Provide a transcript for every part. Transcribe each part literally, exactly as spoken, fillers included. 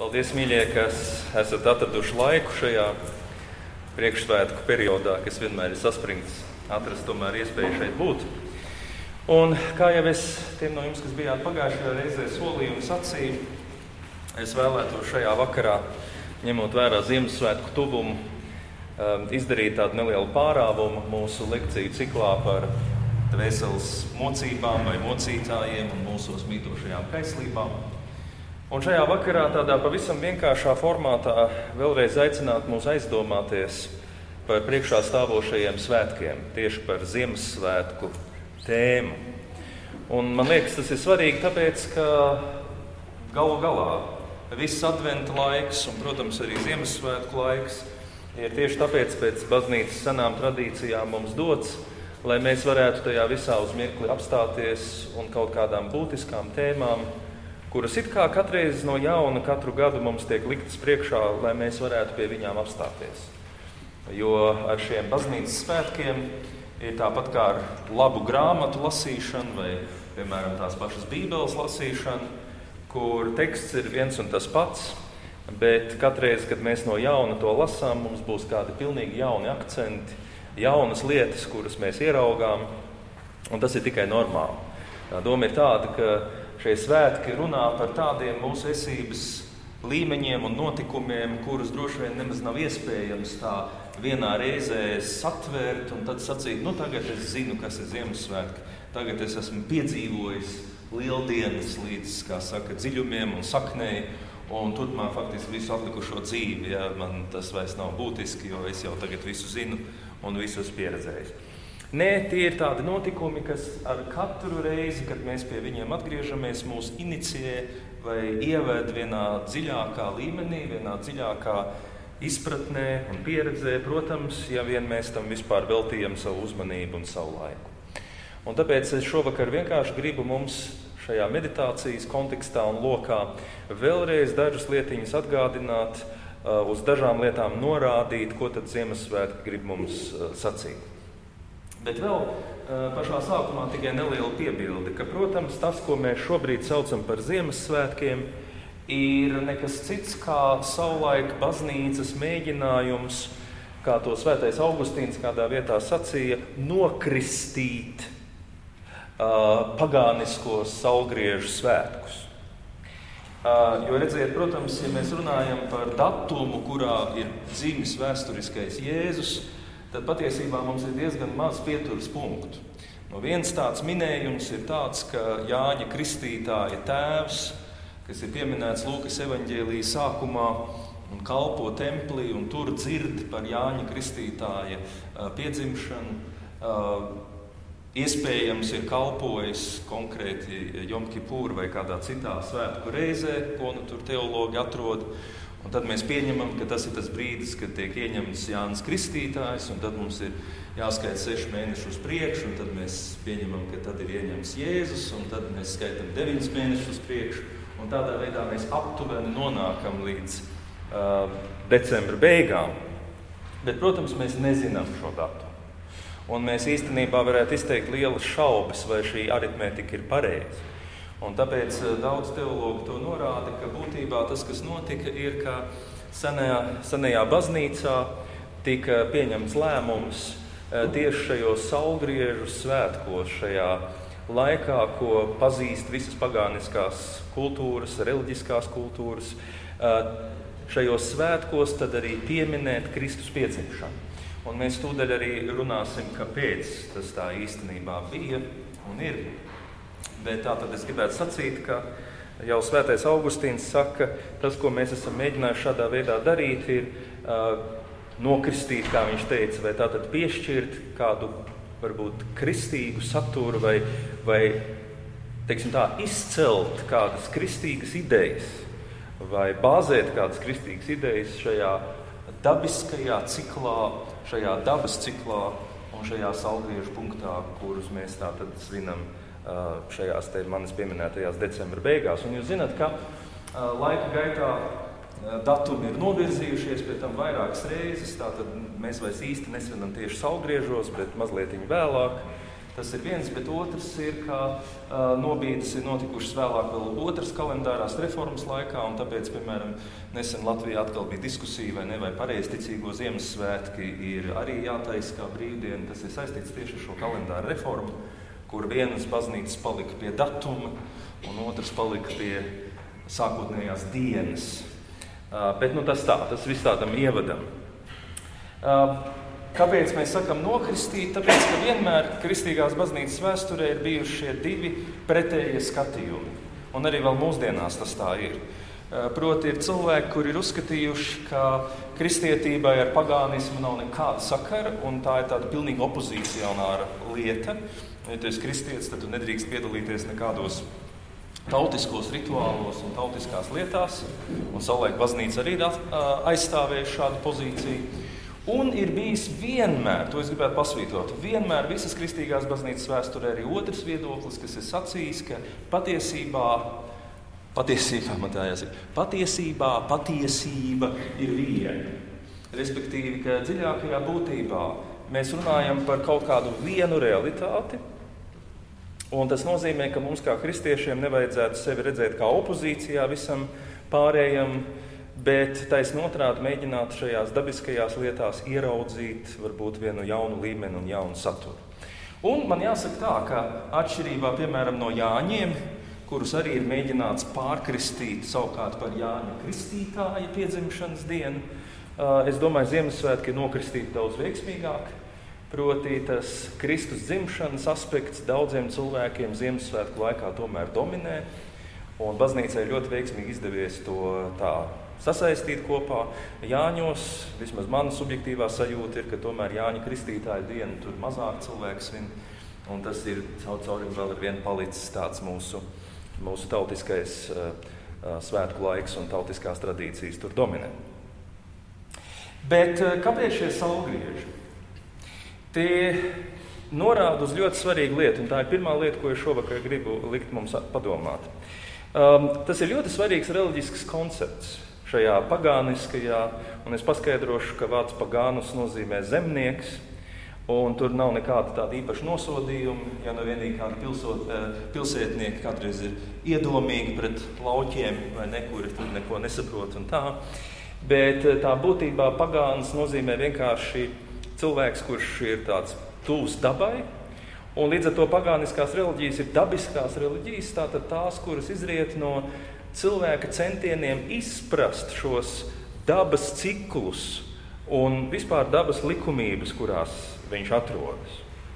Paldies, mīļie, kas esat atraduši laiku šajā priekšsvētku periodā, kas vienmēr ir saspringts, atrast tomēr iespēju šeit būt. Un kā jau es tiem no jums, kas bijāt pagājušajā reizē solīju un sacīju, es vēlētos šajā vakarā, ņemot vērā Ziemassvētku tuvumu, izdarīt tādu nelielu pārāvumu mūsu lekciju ciklā par dvēseles mocībām vai mocītājiem un mūsos mītošajām kaislībām. Un šajā vakarā tādā pavisam vienkāršā formātā vēlreiz aicināt mūs aizdomāties par priekšā stāvošajiem svētkiem, tieši par Ziemassvētku tēmu. Un man liekas, tas ir svarīgi, tāpēc, ka galu galā viss adventa laiks un, protams, arī Ziemassvētku laiks ir tieši tāpēc pēc baznīcas senām tradīcijām mums dots, lai mēs varētu tajā visā uz mirkli apstāties un kaut kādām būtiskām tēmām, kuras it kā katreiz no jauna katru gadu mums tiek liktas priekšā, lai mēs varētu pie viņām apstāties. Jo ar šiem baznīcas svētkiem ir tāpat kā ar labu grāmatu lasīšanu vai, piemēram, tās pašas Bībeles lasīšanu, kur teksts ir viens un tas pats, bet katreiz, kad mēs no jauna to lasām, mums būs kādi pilnīgi jauni akcenti, jaunas lietas, kuras mēs ieraugām, un tas ir tikai normāli. Tā doma ir tāda, ka šie svētki runā par tādiem mūsu esības līmeņiem un notikumiem, kurus droši vien nemaz nav iespējams tā vienā reizē satvērt un tad sacīt, nu tagad es zinu, kas ir Ziemassvētki, tagad es esmu piedzīvojis lieldienas līdz, kā saka, dziļumiem un saknei, un turpmāk faktiski visu atlikušo dzīvi, ja man tas vairs nav būtiski, jo es jau tagad visu zinu un visu esmu pieredzējis. Nē, tie ir tādi notikumi, kas ar katru reizi, kad mēs pie viņiem atgriežamies, mūs inicijē vai ieved vienā dziļākā līmenī, vienā dziļākā izpratnē un pieredzē, protams, ja vien mēs tam vispār veltījam savu uzmanību un savu laiku. Un tāpēc es šovakar vienkārši gribu mums šajā meditācijas kontekstā un lokā vēlreiz dažas lietiņas atgādināt, uz dažām lietām norādīt, ko tad Ziemassvētki grib mums sacīt. Bet vēl pašā sākumā tikai neliela piebilde, ka, protams, tas, ko mēs šobrīd saucam par Ziemassvētkiem, ir nekas cits kā savulaik baznīcas mēģinājums, kā to svētais Augustīns kādā vietā sacīja, nokristīt uh, pagāniskos saulgriežu svētkus. Uh, jo redziet, protams, ja mēs runājam par datumu, kurā ir dzimis vēsturiskais Jēzus, tad patiesībā mums ir diezgan maz pieturas punktu. No viens tāds minējums ir tāds, ka Jāņa Kristītāja tēvs, kas ir pieminēts Lūkas evaņģēlija sākumā un kalpo templī un tur dzird par Jāņa Kristītāja piedzimšanu, iespējams ir kalpojis konkrēti Jom Kipūra vai kādā citā svētku reizē, ko nu tur teologi atrod. Un tad mēs pieņemam, ka tas ir tas brīdis, kad tiek ieņemts Jānis Kristītājs, un tad mums ir jāskaita seši mēneši uz priekšu, un tad mēs pieņemam, ka tad ir ieņemts Jēzus, un tad mēs skaitam deviņus mēnešus uz priekšu, un tādā veidā mēs aptuveni nonākam līdz uh, decembra beigām. Bet, protams, mēs nezinām šo datumu. Un mēs īstenībā varētu izteikt lielas šaubas, vai šī aritmētika ir pareiza. Un tāpēc daudz teologi to norāda, ka būtībā tas, kas notika, ir, ka senajā, senajā baznīcā tika pieņemts lēmums tieši šajos saulgriežu svētkos, šajā laikā, ko pazīst visas pagāniskās kultūras, reliģiskās kultūras, šajos svētkos tad arī pieminēt Kristus piedzimšanu. Un mēs tūdaļ arī runāsim, kāpēc tas tā īstenībā bija un ir. Bet tā tad es gribētu sacīt, ka jau svētais Augustīns saka, tas, ko mēs esam mēģinājuši šādā veidā darīt, ir uh, nokristīt, kā viņš teica, vai tātad piešķirt kādu, varbūt, kristīgu saturu vai, vai teiksim tā, izcelt kādas kristīgas idejas vai bāzēt kādas kristīgas idejas šajā dabiskajā ciklā, šajā dabas ciklā un šajā saulgriežu punktā, kurus mēs tātad svinam šajās te manis pieminētajās decembra beigās. Un jūs zināt, ka uh, laika gaitā uh, datumi ir novirzījušies pie tam vairākas reizes, tātad mēs vairs īsti nesvinam tieši saulgriežos, bet mazliet vēlāk. Tas ir viens, bet otrs ir, ka uh, nobīdes ir notikušas vēlāk vēl otras kalendārās reformas laikā, un tāpēc, piemēram, nesen Latvijā atkal bija diskusija, vai ne, vai pareizticīgo Ziemassvētki ir arī jātaisa kā brīvdiena. Tas ir saistīts tieši ar šo kalendāru reformu, kur vienas baznīcas palika pie datuma, un otras palika pie sākotnējās dienas. Uh, bet nu, tas tā, tas viss tādam ievadam. Uh, Kāpēc mēs sakam nokristīt? Tāpēc, ka vienmēr kristīgās baznīcas vēsturē ir bijuši šie divi pretējie skatījumi. Un arī vēl mūsdienās tas tā ir. Proti ir cilvēki, kuri ir uzskatījuši, ka kristietībai ar pagānismu nav nekāda sakara, un tā ir tāda pilnīgi opozicionāra lieta. Ja tu esi kristietis, tad tu nedrīkst piedalīties nekādos tautiskos rituālos un tautiskās lietās. Un savulaik baznīca arī aizstāvēja šādu pozīciju. Un ir bijis vienmēr, to es gribētu pasvītrot, vienmēr visas kristīgās baznīcas vēsturē arī otrs viedoklis, kas ir sacījis, ka patiesībā, patiesībā, man tā jāsaka, patiesībā patiesība ir viena. Respektīvi, ka dziļākajā būtībā mēs runājam par kaut kādu vienu realitāti, un tas nozīmē, ka mums kā kristiešiem nevajadzētu sevi redzēt kā opozīcijā visam pārējam, bet taisn otrādi mēģināt šajās dabiskajās lietās ieraudzīt varbūt vienu jaunu līmeni un jaunu saturu. Un man jāsaka tā, ka atšķirībā, piemēram, no Jāņiem, kurus arī ir mēģināts pārkristīt savukārt par Jāņa Kristītāja piedzimšanas dienu, es domāju, Ziemassvētki ir nokristīti daudz veiksmīgāk. Proti tas Kristus dzimšanas aspekts daudziem cilvēkiem Ziemassvētku laikā tomēr dominē, un baznīcai ļoti veiksmīgi izdevies to tā sasaistīt kopā. Jāņos, vismaz mana subjektīvā sajūta ir, ka tomēr Jāņa Kristītāja diena tur mazāk cilvēku svin, un tas ir caur caurim vēl ar vienu palicis tāds mūsu, mūsu tautiskais uh, uh, svētku laiks un tautiskās tradīcijas tur dominē. Bet uh, kāpēc šie saulgrieži? Tie norāda uz ļoti svarīgu lietu, un tā ir pirmā lieta, ko es šovakar gribu likt mums padomāt. Um, tas ir ļoti svarīgs reliģisks koncepts šajā pagāniskajā, un es paskaidrošu, ka vārds pagānus nozīmē zemnieks, un tur nav nekāda tāda īpaša nosodījuma, ja nu vienīgi kādi pilsot, pilsētnieki kādreiz ir iedomīgi pret lauķiem, vai ne, kuri tur neko nesaprot un tā. Bet tā būtībā pagāns nozīmē vienkārši cilvēks, kurš ir tāds tuvs dabai, un līdz ar to pagāniskās reliģijas ir dabiskās reliģijas, tātad tās, kuras izriet no cilvēka centieniem izprast šos dabas ciklus un vispār dabas likumības, kurās viņš atrodas.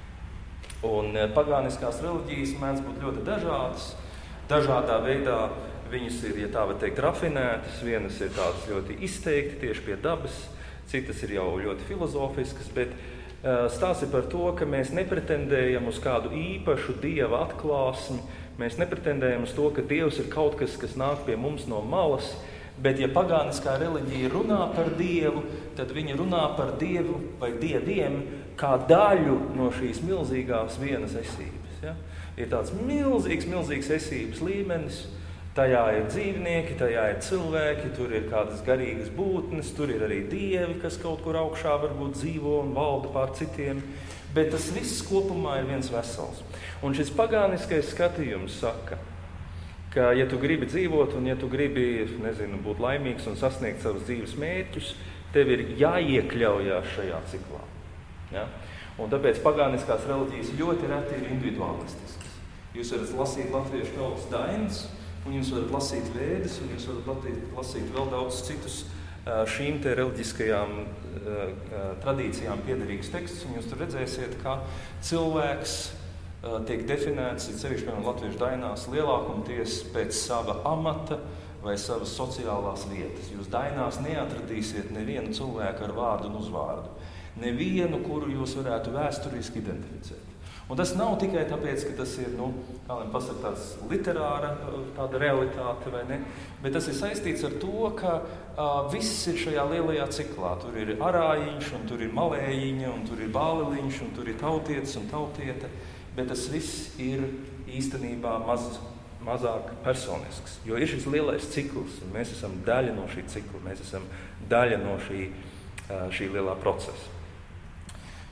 Un pagāniskās reliģijas mēdz būt ļoti dažādas. Dažādā veidā viņas ir, ja tā var teikt, rafinētas. Vienas ir tādas ļoti izteikti tieši pie dabas, citas ir jau ļoti filozofiskas, bet uh, stāsts ir par to, ka mēs nepretendējam uz kādu īpašu dieva atklāsmi. Mēs nepretendējam uz to, ka Dievs ir kaut kas, kas nāk pie mums no malas, bet ja pagāniskā reliģija runā par Dievu, tad viņi runā par Dievu vai Dieviem kā daļu no šīs milzīgās vienas esības. Ja? Ir tāds milzīgs, milzīgs esības līmenis, tajā ir dzīvnieki, tajā ir cilvēki, tur ir kādas garīgas būtnes, tur ir arī dievi, kas kaut kur augšā varbūt dzīvo un valda pār citiem. Bet tas viss kopumā ir viens vesels. Un šis pagāniskais skatījums saka, ka ja tu gribi dzīvot un ja tu gribi, nezinu, būt laimīgs un sasniegt savus dzīves mērķus, tev ir jāiekļaujās šajā ciklā. Ja? Un tāpēc pagāniskās reliģijas ļoti reti ir individualistiskas. Jūs varat lasīt latviešu tautas dainas, un jūs varat lasīt vēdas, un jūs varat lasīt vēl daudz citus šīm te reliģiskajām uh, tradīcijām piederīgus tekstus, un jūs tur redzēsiet, ka cilvēks uh, tiek definēts, ir sevišķi piemēram latviešu dainās, lielākumties pēc sava amata vai savas sociālās vietas. Jūs dainās neatradīsiet nevienu cilvēku ar vārdu un uzvārdu, nevienu, kuru jūs varētu vēsturiski identificēt. Un tas nav tikai tāpēc, ka tas ir, nu, kā lai pasaka, tāds literāra tāda realitāte, vai ne? Bet tas ir saistīts ar to, ka uh, viss ir šajā lielajā ciklā. Tur ir arājiņš, un tur ir malējiņa, un tur ir bāleliņš, un tur ir tautietis un tautiete. Bet tas viss ir īstenībā maz, mazāk personisks. Jo ir šis lielais cikls, un mēs esam daļa no šī cikla, mēs esam daļa no šī, uh, šī lielā procesa.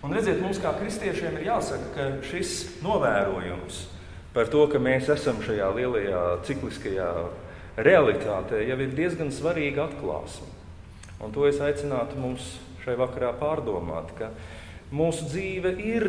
Un redziet, mums kā kristiešiem ir jāsaka, ka šis novērojums par to, ka mēs esam šajā lielajā cikliskajā realitātē, jau ir diezgan svarīga atklāsme. Un to es aicinātu mums šai vakarā pārdomāt, ka mūsu dzīve ir,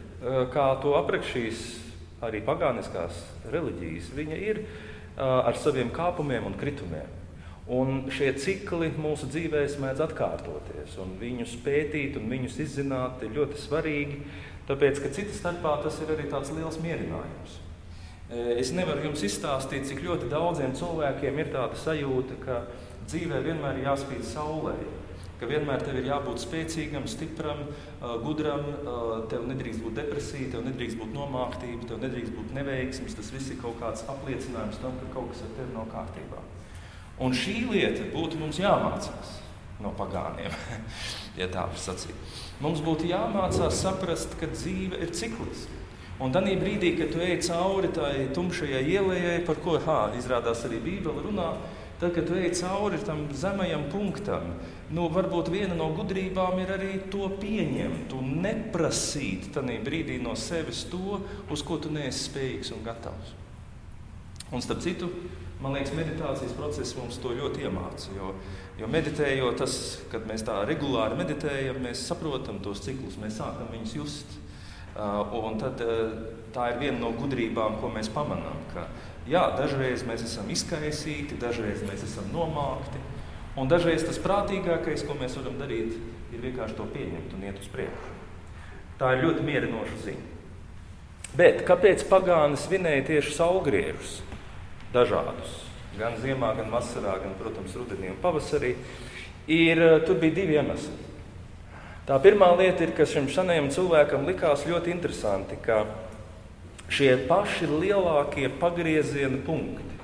kā to aprakstīs arī pagāniskās reliģijas, viņa ir ar saviem kāpumiem un kritumiem. Un šie cikli mūsu dzīvēs mēdz atkārtoties, un viņus pētīt un viņus izzināt ir ļoti svarīgi, tāpēc, ka cita starpā tas ir arī tāds liels mierinājums. Es nevaru jums izstāstīt, cik ļoti daudziem cilvēkiem ir tāda sajūta, ka dzīvē vienmēr ir jāspīd saulē, ka vienmēr tev ir jābūt spēcīgam, stipram, gudram, tev nedrīkst būt depresija, tev nedrīkst būt nomāktība, tev nedrīkst būt neveiksmes, tas viss ir kaut kāds apliecinājums tam, ka kaut kas ar tevi nav kārtībā. Un šī lieta būtu mums jāmācās no pagāniem, ja tā var sacīt. Mums būtu jāmācās saprast, ka dzīve ir cikliska. Un tanī brīdī, kad tu ej cauri tai tumšajai ielējai, par ko, hā, izrādās arī Bībele runā, tad, kad tu ej cauri tam zemajam punktam, nu, varbūt viena no gudrībām ir arī to pieņemt un neprasīt tanī brīdī no sevis to, uz ko tu neesi spējīgs un gatavs. Un starp citu, man liekas, meditācijas process mums to ļoti iemāca, jo, jo meditējot tas, kad mēs tā regulāri meditējam, mēs saprotam tos ciklus, mēs sākam viņus just. Uh, un tad uh, tā ir viena no gudrībām, ko mēs pamanām, ka jā, dažreiz mēs esam izkaisīti, dažreiz mēs esam nomākti, un dažreiz tas prātīgākais, ko mēs varam darīt, ir vienkārši to pieņemt un iet uz priekšu. Tā ir ļoti mierinoša ziņa. Bet kāpēc pagāni svinēja tieši saulgriežus? Dažādus, gan ziemā, gan vasarā, gan, protams, rudenī un pavasarī, ir, tur bija divi iemesli. Tā pirmā lieta ir, ka šim senajam cilvēkam likās ļoti interesanti, ka šie paši lielākie pagrieziena punkti,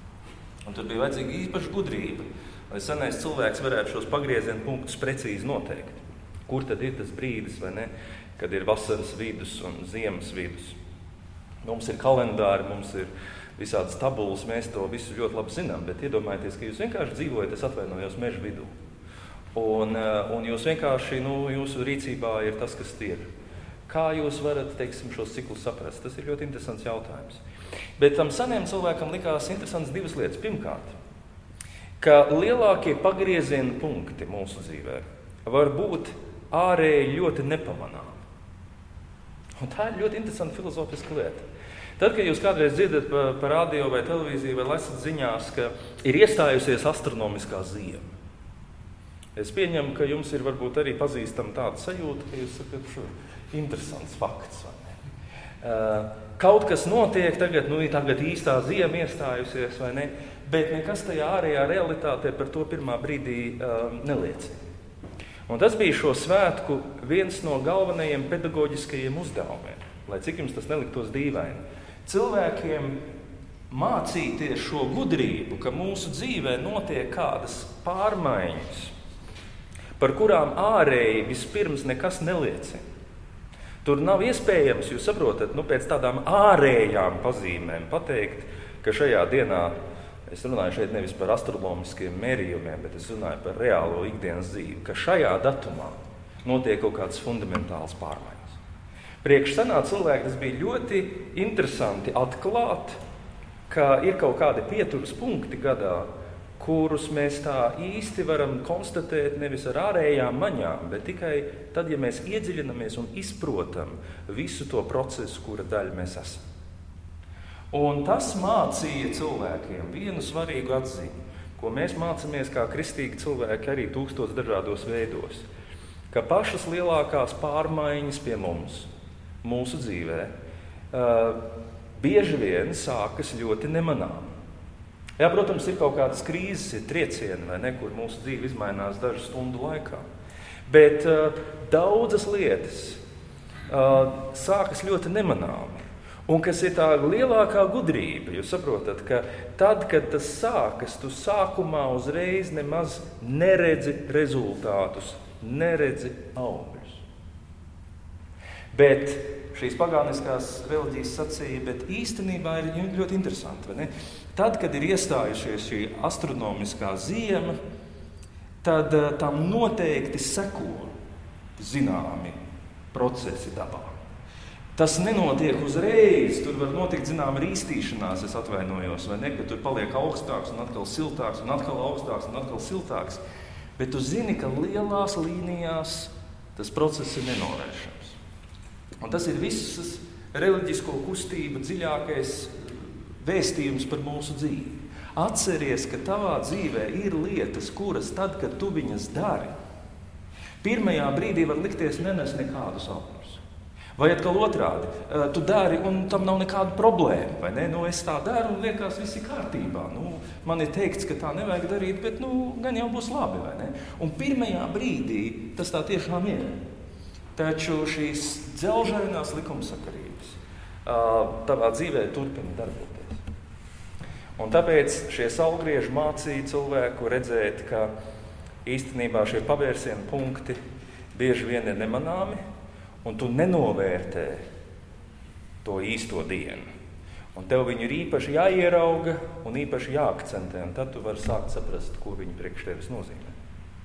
un tur bija vajadzīga īpaša gudrība, lai senais cilvēks varētu šos pagrieziena punktus precīzi noteikt. Kur tad ir tas brīdis, vai ne, kad ir vasaras vidus un ziemas vidus. Mums ir kalendāri, mums ir visādas tabulas, mēs to visu ļoti labi zinām, bet iedomājieties, ka jūs vienkārši dzīvojat, es atvainojos, meža vidū. Un, un jūs vienkārši, nu, jūsu rīcībā ir tas, kas ir. Kā jūs varat, teiksim, šos ciklus saprast? Tas ir ļoti interesants jautājums. Bet tam seniem cilvēkam likās interesants divas lietas. Pirmkārt, ka lielākie pagrieziena punkti mūsu dzīvē var būt ārēji ļoti nepamanāmi. Un tā ir ļoti interesanta filozofiska lieta. Tad, kad jūs kādreiz dzirdat pa, pa radio vai televīziju vai lasat ziņās, ka ir iestājusies astronomiskā ziema, es pieņemu, ka jums ir varbūt arī pazīstama tāda sajūta, ka jūs sakat, šo interesants fakts. Vai ne? Uh, kaut kas notiek tagad, nu, tagad īstā ziema iestājusies, vai ne? Bet nekas tajā ārējā realitātē par to pirmā brīdī uh, neliecina. Un tas bija šo svētku viens no galvenajiem pedagoģiskajiem uzdevumiem, lai cik jums tas neliktos dīvaini. Cilvēkiem mācīties šo gudrību, ka mūsu dzīvē notiek kādas pārmaiņas, par kurām ārēji vispirms nekas neliecina. Tur nav iespējams, jūs saprotat, nu, pēc tādām ārējām pazīmēm pateikt, ka šajā dienā, es runāju šeit nevis par astronomiskiem mērījumiem, bet es runāju par reālo ikdienas dzīvi, ka šajā datumā notiek kaut kādas fundamentālas pārmaiņas. Priekš senā cilvēka tas bija ļoti interesanti atklāt, ka ir kaut kādi pieturas punkti gadā, kurus mēs tā īsti varam konstatēt nevis ar ārējām maņām, bet tikai tad, ja mēs iedziļinamies un izprotam visu to procesu, kura daļa mēs esam. Un tas mācīja cilvēkiem vienu svarīgu atziņu, ko mēs mācāmies kā kristīgi cilvēki arī tūkstos dažādos veidos, ka pašas lielākās pārmaiņas pie mums, mūsu dzīvē, uh, bieži vien sākas ļoti nemanām. Jā, protams, ir kaut kādas krīzes, ir triecieni, vai ne, kur mūsu dzīve izmainās dažu stundu laikā. Bet uh, daudzas lietas uh, sākas ļoti nemanāmi. Un kas ir tā lielākā gudrība, jūs saprotat, ka tad, kad tas sākas, tu sākumā uzreiz nemaz neredzi rezultātus, neredzi augļus. Bet šīs pagāniskās reliģijas sacīja, bet īstenībā ir ļoti interesanti, vai ne? Tad, kad ir iestājušies šī astronomiskā ziema, tad tam noteikti seko zināmi procesi dabā. Tas nenotiek uzreiz, tur var notikt zināma rīstīšanās, es atvainojos, vai ne, ka tur paliek augstāks un atkal siltāks un atkal augstāks un atkal siltāks. Bet tu zini, ka lielās līnijās tas process ir nenovēršams. Un tas ir visas reliģisko kustību dziļākais vēstījums par mūsu dzīvi. Atceries, ka tavā dzīvē ir lietas, kuras tad, kad tu viņas dari, pirmajā brīdī var likties nenes nekādus augļus. Vai atkal otrādi, tu dari un tam nav nekāda problēma, vai ne? Nu, es tā daru un liekas, viss ir kārtībā. Nu, man ir teikts, ka tā nevajag darīt, bet nu, gan jau būs labi, vai ne? Un pirmajā brīdī tas tā tiešām ir. Taču šīs dzelžainās likumsakarības tavā dzīvē turpina darboties. Un tāpēc šie saulgrieži mācīja cilvēku redzēt, ka īstenībā šie pavērsienu punkti bieži vien ir nemanāmi, un tu nenovērtē to īsto dienu. Un tev viņu ir īpaši jāierauga un īpaši jāakcentē, un tad tu vari sākt saprast, ko viņi priekš tevis nozīmē.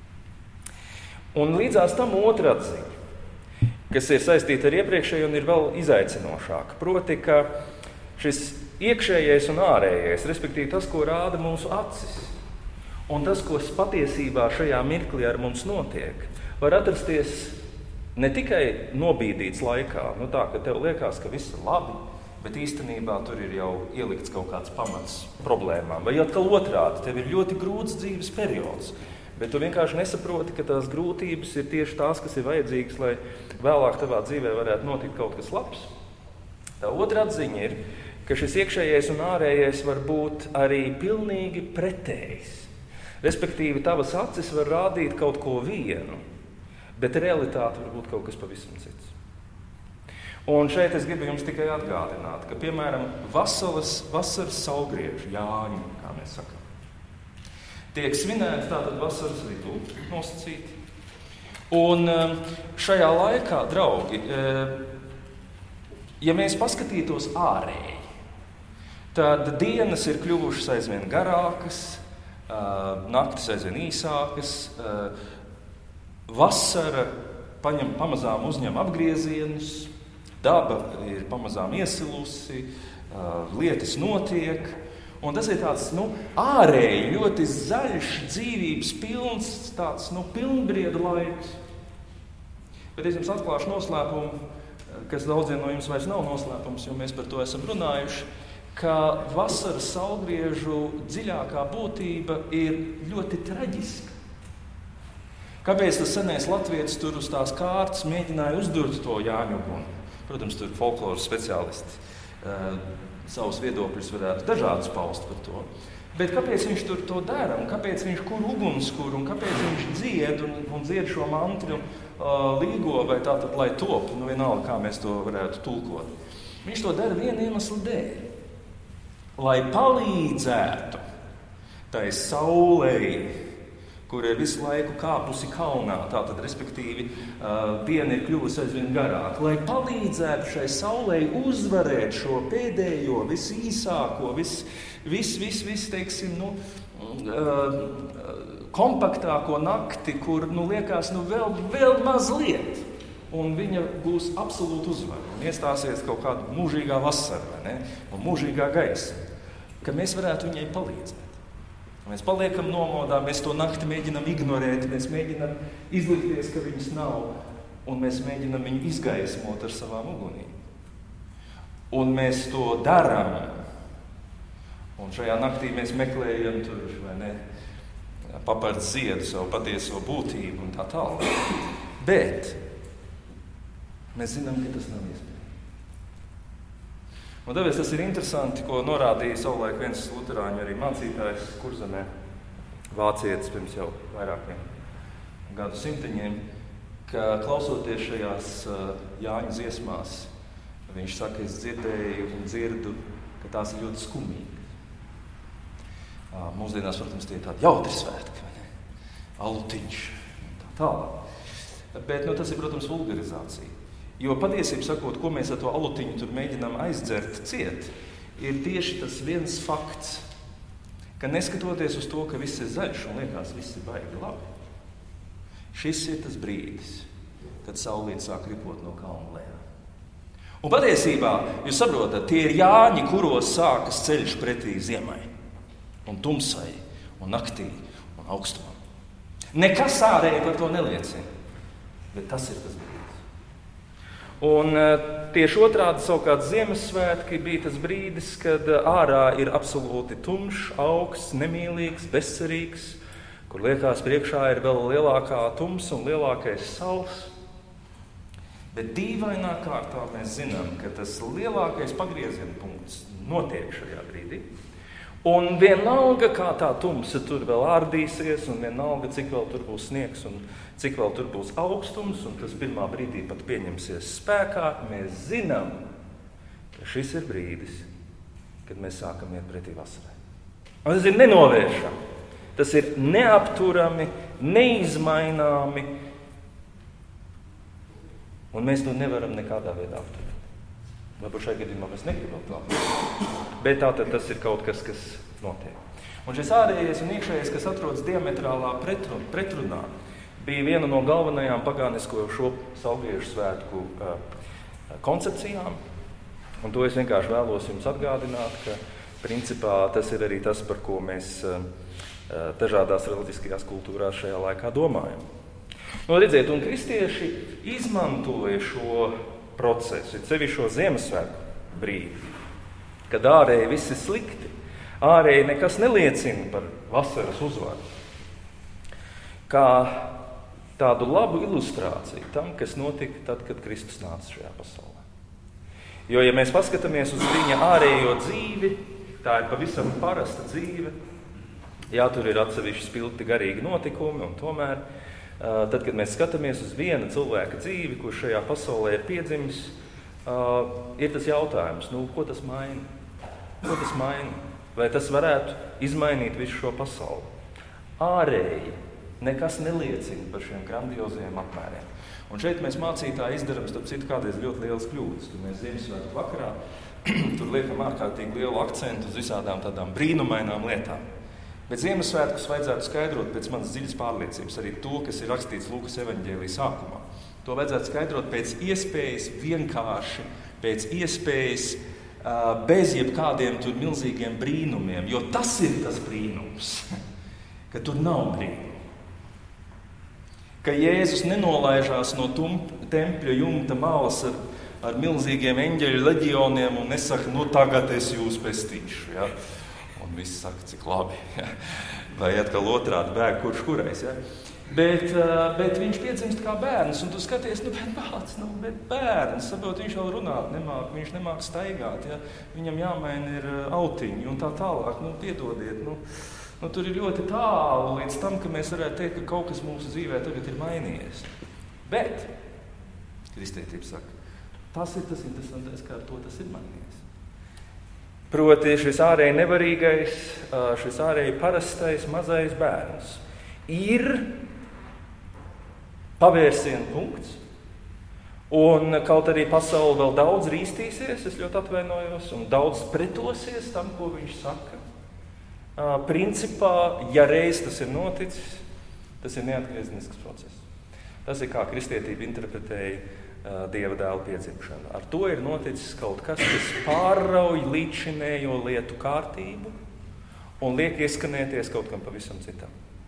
Un līdzās tam otra atziņa, kas ir saistīta ar iepriekšējo un ir vēl izaicinošāka. Proti, ka šis iekšējais un ārējais, respektīvi tas, ko rāda mūsu acis, un tas, ko patiesībā šajā mirklī ar mums notiek, var atrasties ne tikai nobīdīts laikā, nu tā, ka tev liekas, ka viss ir labi, bet īstenībā tur ir jau ielikts kaut kāds pamats problēmām. Vai atkal otrādi, tev ir ļoti grūts dzīves periods, bet tu vienkārši nesaproti, ka tās grūtības ir tieši tās, kas ir vajadzīgas, lai vēlāk tavā dzīvē varētu notikt kaut kas labs. Tā otra atziņa ir, ka šis iekšējais un ārējais var būt arī pilnīgi pretējs. Respektīvi, tavas acis var rādīt kaut ko vienu, bet realitāte var būt kaut kas pavisam cits. Un šeit es gribu jums tikai atgādināt, ka, piemēram, vasaras, vasaras saulgrieži, Jāņi, kā mēs sakām, tiek svinēti tātad vasaras vidū nosacīti. Un šajā laikā, draugi, ja mēs paskatītos ārēji, tad dienas ir kļuvušas aizvien garākas, naktis aizvien īsākas, vasara paņem, pamazām uzņem apgriezienus, daba ir pamazām iesilusi, lietas notiek. Un tas ir tāds, nu, ārēji ļoti zaļš, dzīvības pilns, tāds, nu, pilnbriedu laiks. Bet es jums atklāšu noslēpumu, kas daudziem no jums vairs nav noslēpums, jo mēs par to esam runājuši, ka vasaras saulgriežu dziļākā būtība ir ļoti traģiska. Kāpēc tas senais latvietis tur uz tās kārtas mēģināja uzdurt to Jāņu uguni? Protams, tur folkloras speciālisti uh, savus viedokļus varētu dažādus paust par to. Bet kāpēc viņš tur to dara, un kāpēc viņš kur ugunskur, un kāpēc viņš dzied un, un dzied šo mantru uh, līgo, vai tātad, lai top, nu vienalga, kā mēs to varētu tulkot. Viņš to dara viena iemesla dēļ, lai palīdzētu tai saulei, kur ir visu laiku kāpusi kalnā, tātad, respektīvi, uh, diena ir kļuvusi aizvien garāka, lai palīdzētu šai saulei uzvarēt šo pēdējo, visīsāko, vis, vis, vis, vis, teiksim, nu, uh, kompaktāko nakti, kur, nu, liekas, nu, vēl, vēl mazliet, un viņa būs absolūti uzvara, un iestāsies kaut kāda mūžīgā vasara, vai ne, un mūžīgā gaisa, ka mēs varētu viņai palīdzēt. Mēs paliekam nomodā, mēs to nakti mēģinam ignorēt, mēs mēģinam izlikties, ka viņas nav, un mēs mēģinam viņu izgaismot ar savām ugunīm. Un mēs to darām. Un šajā naktī mēs meklējam tur, vai ne, papart ziedu savu patieso būtību un tā tālāk. Bet mēs zinām, ka tas nav iespējams. Un tāpēc tas ir interesanti, ko norādīja savulaik viens luterāņu arī mācītājs Kurzemē, vācietis pirms jau vairākiem gadu simteņiem, ka klausoties šajās Jāņa dziesmās, viņš saka, es dzirdēju un dzirdu, ka tās ir ļoti skumīgas. Mūsdienās, protams, tie ir tādi jautri svētki, vai ne? Alutiņš un tā tālāk. Bet, nu, tas ir, protams, vulgarizācija. Jo patiesībā sakot, ko mēs ar to alutiņu tur mēģinām aizdzert ciet, ir tieši tas viens fakts, ka neskatoties uz to, ka viss ir zaļš un liekas, viss ir baigi labi, šis ir tas brīdis, kad saulīte sāk ripot no kalna lejā. Un patiesībā, jūs saprotat, tie ir Jāņi, kuros sākas ceļš pretī ziemai, un tumsai, un naktī, un augstumam. Nekas ārēji par to neliecina, bet tas ir tas brīdis. Un tieši otrādi savukārt Ziemassvētki bija tas brīdis, kad ārā ir absolūti tumšs, augsts, nemīlīgs, bezcerīgs, kur liekas priekšā ir vēl lielākā tumsa un lielākais sauss. Bet dīvainā kārtā mēs zinām, ka tas lielākais pagrieziena punkts notiek šajā brīdī. Un vienalga, kā tā tumsa tur vēl ārdīsies, un vienalga, cik vēl tur būs sniegs, un cik vēl tur būs augstums, un tas pirmā brīdī pat pieņemsies spēkā, mēs zinām, ka šis ir brīdis, kad mēs sākam iet pretī vasarai. Un tas ir nenovēršami, tas ir neapturami, neizmaināmi, un mēs to nevaram nekādā veidā apturēt. Varbūt šajā gadījumā mēs negribam tā. Bet tātad tas ir kaut kas, kas notiek. Un šis ārējais un iekšējais, kas atrodas diametrālā pretrun, pretrunā, bija viena no galvenajām pagānisko šo Saulgriežu svētku uh, koncepcijām. Un to es vienkārši vēlos jums atgādināt, ka principā tas ir arī tas, par ko mēs uh, dažādās reliģiskajās kultūrās šajā laikā domājam. Nu, redziet, un kristieši izmantoja šo procesu, ir sevi šo Ziemassvētku brīdi, kad ārēji viss ir slikti, ārēji nekas neliecina par vasaras uzvaru, kā tādu labu ilustrāciju tam, kas notika tad, kad Kristus nāca šajā pasaulē. Jo, ja mēs paskatāmies uz viņa ārējo dzīvi, tā ir pavisam parasta dzīve, jā, tur ir atsevišķi spilgti garīgi notikumi, un tomēr tad, kad mēs skatāmies uz viena cilvēka dzīvi, kurš šajā pasaulē ir piedzimis, uh, ir tas jautājums, nu, ko tas maina? Ko tas maina? Vai tas varētu izmainīt visu šo pasauli? Ārēji nekas neliecina par šiem grandioziem apmēriem. Un šeit mēs mācītāji izdaram, starp citu, kādreiz ļoti lielas kļūdas, kad mēs Ziemassvētku vakarā tur liekam ārkārtīgi lielu akcentu uz visādām tādām brīnumainām lietām. Bet Ziemassvētkus vajadzētu skaidrot pēc manas dziļas pārliecības, arī to, kas ir rakstīts Lūkas evaņģēlija sākumā. To vajadzētu skaidrot pēc iespējas vienkārši, pēc iespējas uh, bez jebkādiem tur milzīgiem brīnumiem, jo tas ir tas brīnums, ka tur nav brīnumu. Ka Jēzus nenolaižās no tump, tempļa jumta malas ar, ar milzīgiem eņģeļu leģioniem un nesaka, nu tagad es jūs pestīšu, ja? Un viss saka, cik labi. Ja? Vai atkal otrādi bēg, kurš kurais. Ja? Bet, bet viņš piedzimst kā bērns, un tu skaties, nu, bet bāc, nu, bet bērns, saprot, viņš vēl runāt nemāk, viņš nemāk staigāt, ja? Viņam jāmaina ir autiņi un tā tālāk, nu, piedodiet, nu, nu, tur ir ļoti tālu līdz tam, ka mēs varētu teikt, ka kaut kas mūsu dzīvē tagad ir mainījies. Bet, kristietība saka, tas ir tas interesantais, kā ar to tas ir mainījies. Proti šis ārēji nevarīgais, šis ārēji parastais mazais bērns ir pavērsiena punkts. Un kaut arī pasaule vēl daudz rīstīsies, es ļoti atvainojos, un daudz pretosies tam, ko viņš saka. Principā, ja reiz tas ir noticis, tas ir neatgriezenisks process. Tas ir kā kristietība interpretēja Dieva dēla piedzimšanu. Ar to ir noticis kaut kas, kas pārrauj līdzšinējo lietu kārtību un liek ieskanēties kaut kam pavisam citam.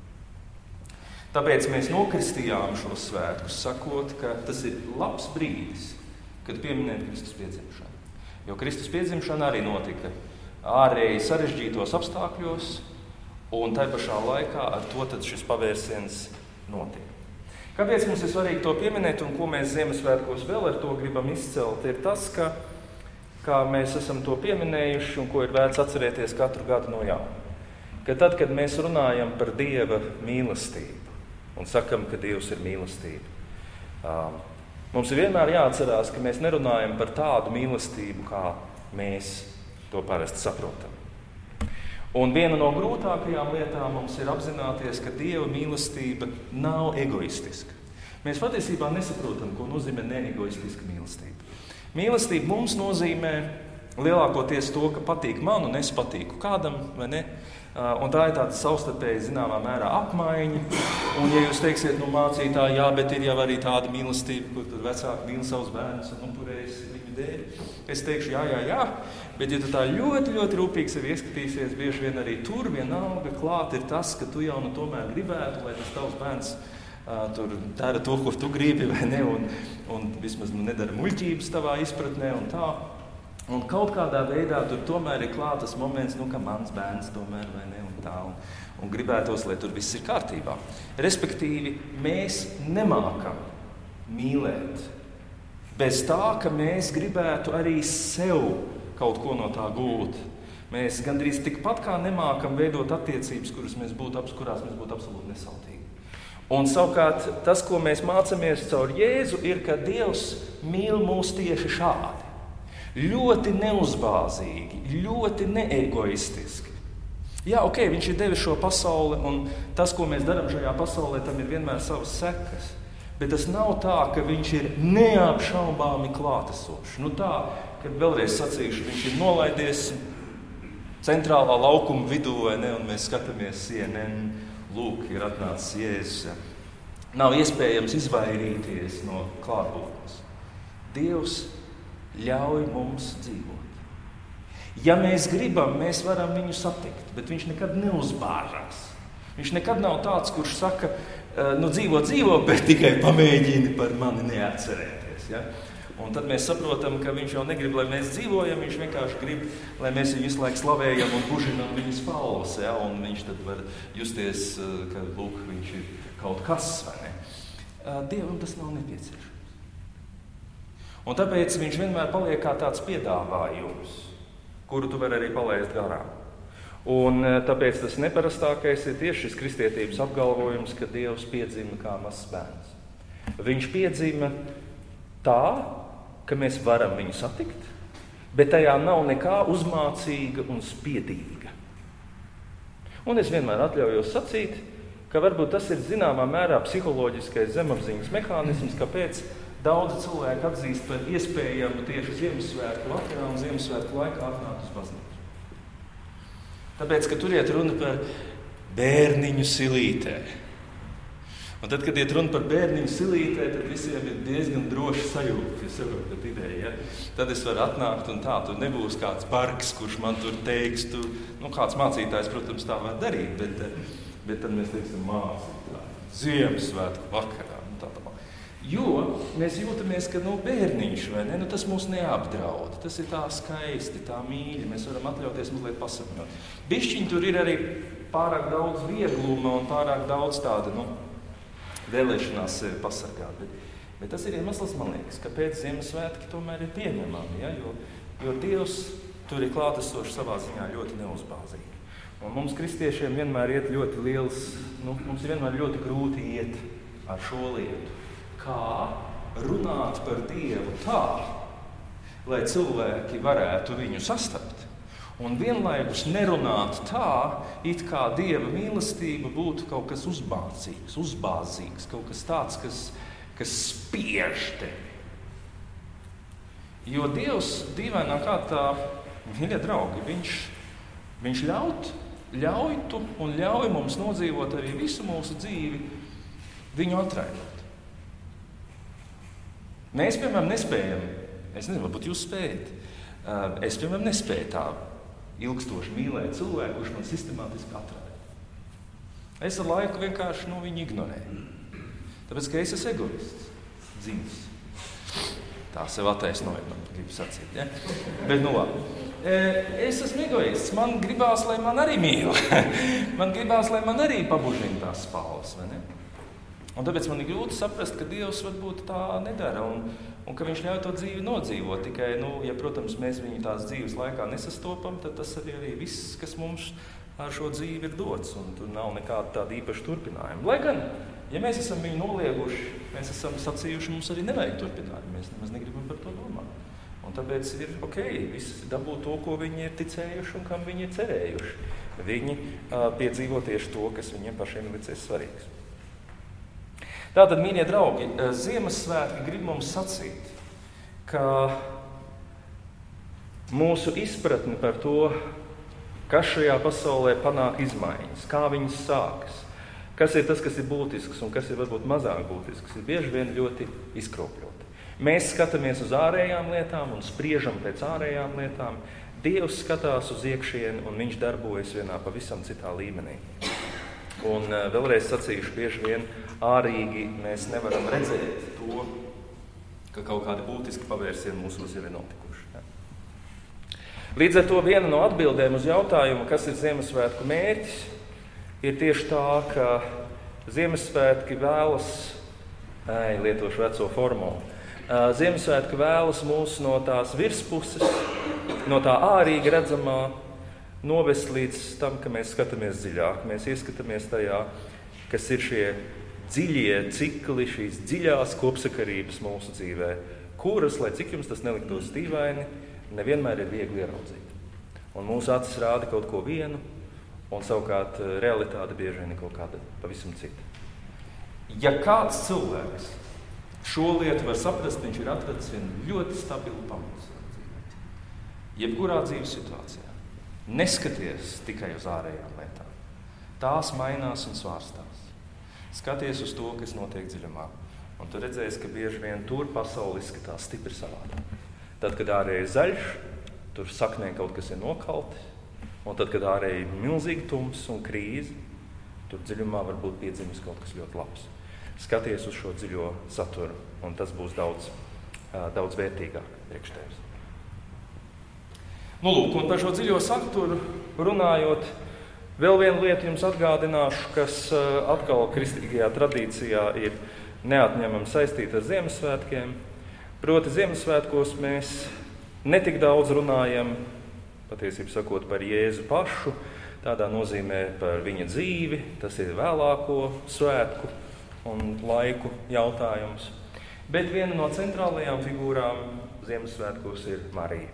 Tāpēc mēs nokristījām šos svētkus, sakot, ka tas ir labs brīdis, kad pieminēt Kristus piedzimšanu. Jo Kristus piedzimšana arī notika ārēji sarežģītos apstākļos, un tai pašā laikā ar to tad šis pavērsiens notiek. Kāpēc mums ir svarīgi to pieminēt un ko mēs Ziemassvētkos vēl ar to gribam izcelt, ir tas, ka, kā mēs esam to pieminējuši un ko ir vērts atcerēties katru gadu no jauna. Ka tad, kad mēs runājam par Dieva mīlestību un sakam, ka Dievs ir mīlestība, mums ir vienmēr jāatcerās, ka mēs nerunājam par tādu mīlestību, kā mēs to parasti saprotam. Un viena no grūtākajām lietām mums ir apzināties, ka Dieva mīlestība nav egoistiska. Mēs patiesībā nesaprotam, ko nozīmē neegoistiska mīlestība. Mīlestība mums nozīmē lielākoties to, ka patīk man un es patīku kādam, vai ne? Un tā ir tāda savstarpēji zināmā mērā apmaiņa. Un ja jūs teiksiet, nu mācītāji, jā, bet ir jau arī tāda mīlestība, kur tad vecāki mīl savus bērnus un upurējas viņu dēļ. Es teikšu, jā, jā, jā. Bet ja tu tā ļoti, ļoti rūpīgi sevi ieskatīsies, bieži vien arī tur vienalga klāt ir tas, ka tu jau nu tomēr gribētu, lai tas tavs bērns uh, tur dara to, ko tu gribi, vai ne? Un, un vismaz nu, nedara muļķības tavā izpratnē un tā. Un kaut kādā veidā tur tomēr ir klāt tas moments, nu, ka mans bērns tomēr, vai ne, un tā, un, un gribētos, lai tur viss ir kārtībā. Respektīvi, mēs nemākam mīlēt bez tā, ka mēs gribētu arī sev kaut ko no tā gūt. Mēs gandrīz tikpat kā nemākam veidot attiecības, kuras mēs būtu, kurās mēs būtu absolūti nesautīgi. Un savukārt tas, ko mēs mācāmies caur Jēzu, ir, ka Dievs mīl mūs tieši šādi. Ļoti neuzbāzīgi, ļoti neegoistiski. Jā, ok, viņš ir devis šo pasauli, un tas, ko mēs darām šajā pasaulē, tam ir vienmēr savas sekas. Bet tas nav tā, ka viņš ir neapšaubāmi klātesošs. Nu tā, kad vēlreiz sacīšu, viņš ir nolaidies centrālā laukuma vidū, vai ne, un mēs skatāmies C N N, lūk, ir atnācis Jēzus. Ja. Nav iespējams izvairīties no klātbūtnes. Dievs ļauj mums dzīvot. Ja mēs gribam, mēs varam viņu satikt, bet viņš nekad neuzbāžās. Viņš nekad nav tāds, kurš saka, nu dzīvo, dzīvo, bet tikai pamēģini par mani neatcerēties. Ja? Un tad mēs saprotam, ka viņš jau negrib, lai mēs dzīvojam, viņš vienkārši grib, lai mēs viņu visu laiku slavējam un bužinam viņu spalvas. Ja? Un viņš tad var justies, ka lūk, viņš ir kaut kas, vai ne? Dievam tas nav nepieciešams. Un tāpēc viņš vienmēr paliek kā tāds piedāvājums, kuru tu vari arī palaist garām. Un tāpēc tas neparastākais ir tieši šis kristietības apgalvojums, ka Dievs piedzima kā mazs bērns. Viņš piedzima tā, ka mēs varam viņu satikt, bet tajā nav nekā uzmācīga un spiedīga. Un es vienmēr atļaujos sacīt, ka varbūt tas ir zināmā mērā psiholoģiskais zemapziņas mehānisms, kāpēc daudzi cilvēki atzīst par iespējamu tieši Ziemassvētku vakarā un Ziemassvētku laikā atnākt uz baznīcu. Tāpēc, ka tur iet runa par bērniņu silītē. Un tad, kad iet runa par bērniņu silītē, tad visiem ir diezgan droši sajūta, ja saprotat ideju, ja? Tad es varu atnākt un tā, tur nebūs kāds bargs, kurš man tur teiks, tur, nu kāds mācītājs, protams, tā var darīt, bet, bet tad mēs teiksim mācītāji, Ziemassvētku vakarā, nu tā tā. Jo mēs jūtamies, ka nu, bērniņš, vai ne, nu, tas mūs neapdraud. Tas ir tā skaisti, tā mīļi. Mēs varam atļauties mazliet pasapņot. Bišķiņ tur ir arī pārāk daudz viegluma un pārāk daudz tāda, nu, vēlēšanās sevi pasargāt. Bet, bet tas ir iemesls, man liekas, kāpēc Ziemassvētki tomēr ir pieņemami. Ja? Jo, jo Dievs tur ir klātesošs savā ziņā ļoti neuzbāzīgi. Un mums, kristiešiem, vienmēr iet ļoti liels, nu, mums ir vienmēr ļoti grūti iet ar šo lietu. Kā runāt par Dievu tā, lai cilvēki varētu viņu sastapt, un vienlaikus nerunāt tā, it kā Dieva mīlestība būtu kaut kas uzbāzīgs, uzbāzīgs, kaut kas tāds, kas, kas spiež tevi. Jo Dievs dīvainā kārtā, mīļie draugi, viņš, viņš ļaut, ļautu un ļauj mums nodzīvot arī visu mūsu dzīvi viņu atraidot. Mēs, piemēram, nespējam, es nezinu, varbūt jūs spējat, es, piemēram, nespēju tā ilgstoši mīlēt cilvēku, kurš man sistemātiski atrada. Es ar laiku vienkārši nu, viņu ignorēju. Tāpēc, ka es esmu egoists, dzīves. Tā sev attaisnoju, man gribu sacīt, ja? Bet, nu labi. Es esmu egoists, man gribās, lai man arī mīl. Man gribās, lai man arī pabužina tās spalvas, vai ne? Un tāpēc man ir grūti saprast, ka Dievs varbūt tā nedara un, un ka viņš ļauj to dzīvi nodzīvot. Tikai, nu, ja, protams, mēs viņu tās dzīves laikā nesastopam, tad tas arī arī viss, kas mums ar šo dzīvi ir dots. Un tur nav nekāda tāda īpaša turpinājuma. Lai gan, ja mēs esam viņu nolieguši, mēs esam sacījuši, mums arī nevajag turpinājumu. Mēs nemaz negribam par to domāt. Un tāpēc ir ok, visi dabū to, ko viņi ir ticējuši un kam viņi ir cerējuši. Viņi uh, piedzīvo tieši to, kas viņiem pašiem ir licies svarīgs. Tātad, mīļie draugi, Ziemassvētki grib mums sacīt, ka mūsu izpratne par to, kas šajā pasaulē panāk izmaiņas, kā viņas sākas, kas ir tas, kas ir būtisks un kas ir varbūt mazāk būtisks, ir bieži vien ļoti izkropļoti. Mēs skatāmies uz ārējām lietām un spriežam pēc ārējām lietām. Dievs skatās uz iekšieni un viņš darbojas vienā pavisam citā līmenī. Un vēlreiz sacīšu, bieži vien ārīgi mēs nevaram redzēt to, ka kaut kādi būtiski pavērsieni mūsos jau ir notikuši. Ja? Līdz ar to viena no atbildēm uz jautājumu, kas ir Ziemassvētku mērķis, ir tieši tā, ka Ziemassvētki vēlas, ej, lietošu veco formulu, Ziemassvētki vēlas mūs no tās virspuses, no tā ārīgi redzamā, novest līdz tam, ka mēs skatāmies dziļāk. Mēs ieskatāmies tajā, kas ir šie dziļie cikli, šīs dziļās kopsakarības mūsu dzīvē, kuras, lai cik jums tas neliktos dīvaini, nevienmēr ir viegli ieraudzīt. Un mūsu acis rāda kaut ko vienu, un savukārt realitāte bieži vien ir kaut kāda pavisam cita. Ja kāds cilvēks šo lietu var saprast, viņš ir atradis vienu ļoti stabilu pamatu savā dzīvē. Jebkurā dzīves situācijā. Neskaties tikai uz ārējām lietām. Tās mainās un svārstās. Skaties uz to, kas notiek dziļumā. Un tu redzēsi, ka bieži vien tur pasauli izskatās stipri savādāk. Tad, kad ārēji zaļš, tur saknē kaut kas ir nokaltis. Un tad, kad ārēji milzīgi tums un krīze, tur dziļumā var būt piedzimis kaut kas ļoti labs. Skaties uz šo dziļo saturu, un tas būs daudz, daudz vērtīgāk priekš tevis. Nu, lūk, un par šo dziļo saturu runājot, vēl vienu lietu jums atgādināšu, kas atkal kristīgajā tradīcijā ir neatņemami saistīta ar Ziemassvētkiem. Proti, Ziemassvētkos mēs netik daudz runājam, patiesībā sakot, par Jēzu pašu, tādā nozīmē par viņa dzīvi, tas ir vēlāko svētku un laiku jautājums. Bet viena no centrālajām figūrām Ziemassvētkos ir Marija.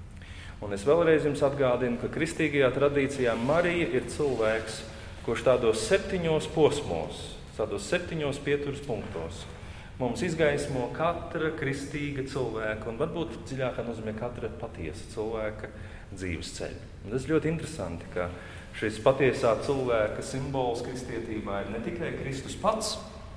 Un es vēlreiz jums atgādinu, ka kristīgajā tradīcijā Marija ir cilvēks, kurš tādos septiņos posmos, tādos septiņos pieturas punktos mums izgaismo katra kristīga cilvēka un varbūt dziļākā nozīmē katra patiesa cilvēka dzīves ceļu. Un tas ir ļoti interesanti, ka šis patiesā cilvēka simbols kristietībā ir ne tikai Kristus pats,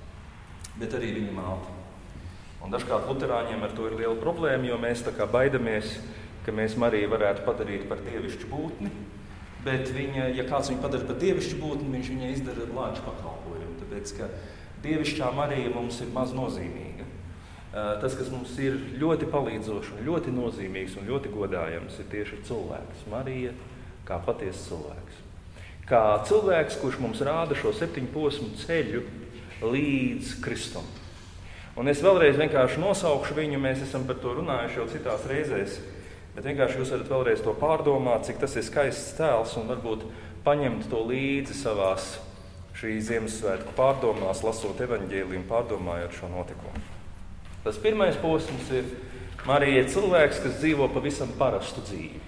bet arī viņa māte. Un dažkārt luterāņiem ar to ir liela problēma, jo mēs tā kā baidamies, ka mēs Mariju varētu padarīt par dievišķu būtni, bet viņa, ja kāds viņu padara par dievišķu būtni, viņš viņai izdara lāču pakalpojumu, tāpēc, ka dievišķā Marija mums ir maz nozīmīga. Tas, kas mums ir ļoti palīdzoši un ļoti nozīmīgs un ļoti godājams, ir tieši cilvēks. Marija kā patiesa cilvēks. Kā cilvēks, kurš mums rāda šo septiņu posmu ceļu līdz Kristum. Un es vēlreiz vienkārši nosaukšu viņu, mēs esam par to runājuši jau citās reizēs, bet vienkārši jūs varat vēlreiz to pārdomāt, cik tas ir skaists tēls un varbūt paņemt to līdzi savās šīs Ziemassvētku pārdomās, lasot evaņģēliju un pārdomājot šo notikumu. Tas pirmais posms ir Marija ir cilvēks, kas dzīvo pavisam parastu dzīvi.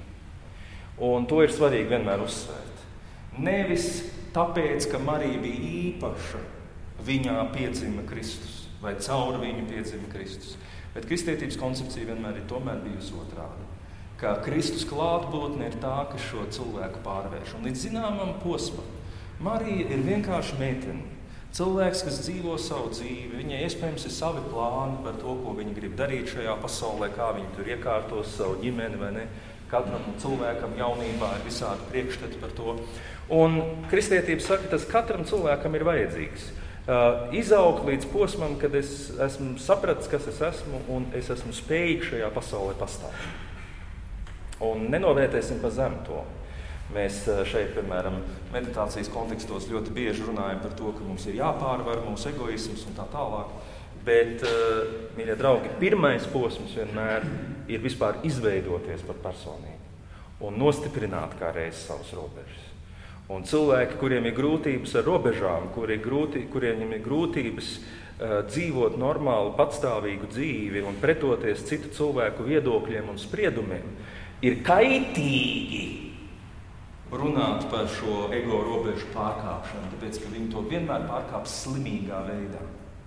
Un to ir svarīgi vienmēr uzsvērt. Nevis tāpēc, ka Marija bija īpaša, viņā piedzima Kristus, vai caur viņu piedzima Kristus. Bet kristietības koncepcija vienmēr ir tomēr bijusi otrādi. Ka Kristus klātbūtne ir tā, kas šo cilvēku pārvērš. Un līdz zināmam posmam Marija ir vienkārši meitene. Cilvēks, kas dzīvo savu dzīvi, viņai iespējams ir savi plāni par to, ko viņa grib darīt šajā pasaulē, kā viņa tur iekārtos savu ģimeni vai ne. Katram cilvēkam jaunībā ir visādi priekšstati par to. Un kristietība saka, tas katram cilvēkam ir vajadzīgs. Uh, izaugt līdz posmam, kad es esmu sapratis, kas es esmu, un es esmu spējīgs šajā pasaulē pastāvēt. Un nenovērtēsim pa zemu to. Mēs šeit, piemēram, meditācijas kontekstos ļoti bieži runājam par to, ka mums ir jāpārvar mūsu egoisms un tā tālāk. Bet, mīļie draugi, pirmais posms vienmēr ir vispār izveidoties par personību un nostiprināt kā reiz savas robežas. Un cilvēki, kuriem ir grūtības ar robežām, kuri ir grūti, kuriem ir grūtības uh, dzīvot normālu, patstāvīgu dzīvi un pretoties citu cilvēku viedokļiem un spriedumiem, ir kaitīgi runāt par šo ego robežu pārkāpšanu, tāpēc, ka viņi to vienmēr pārkāps slimīgā veidā.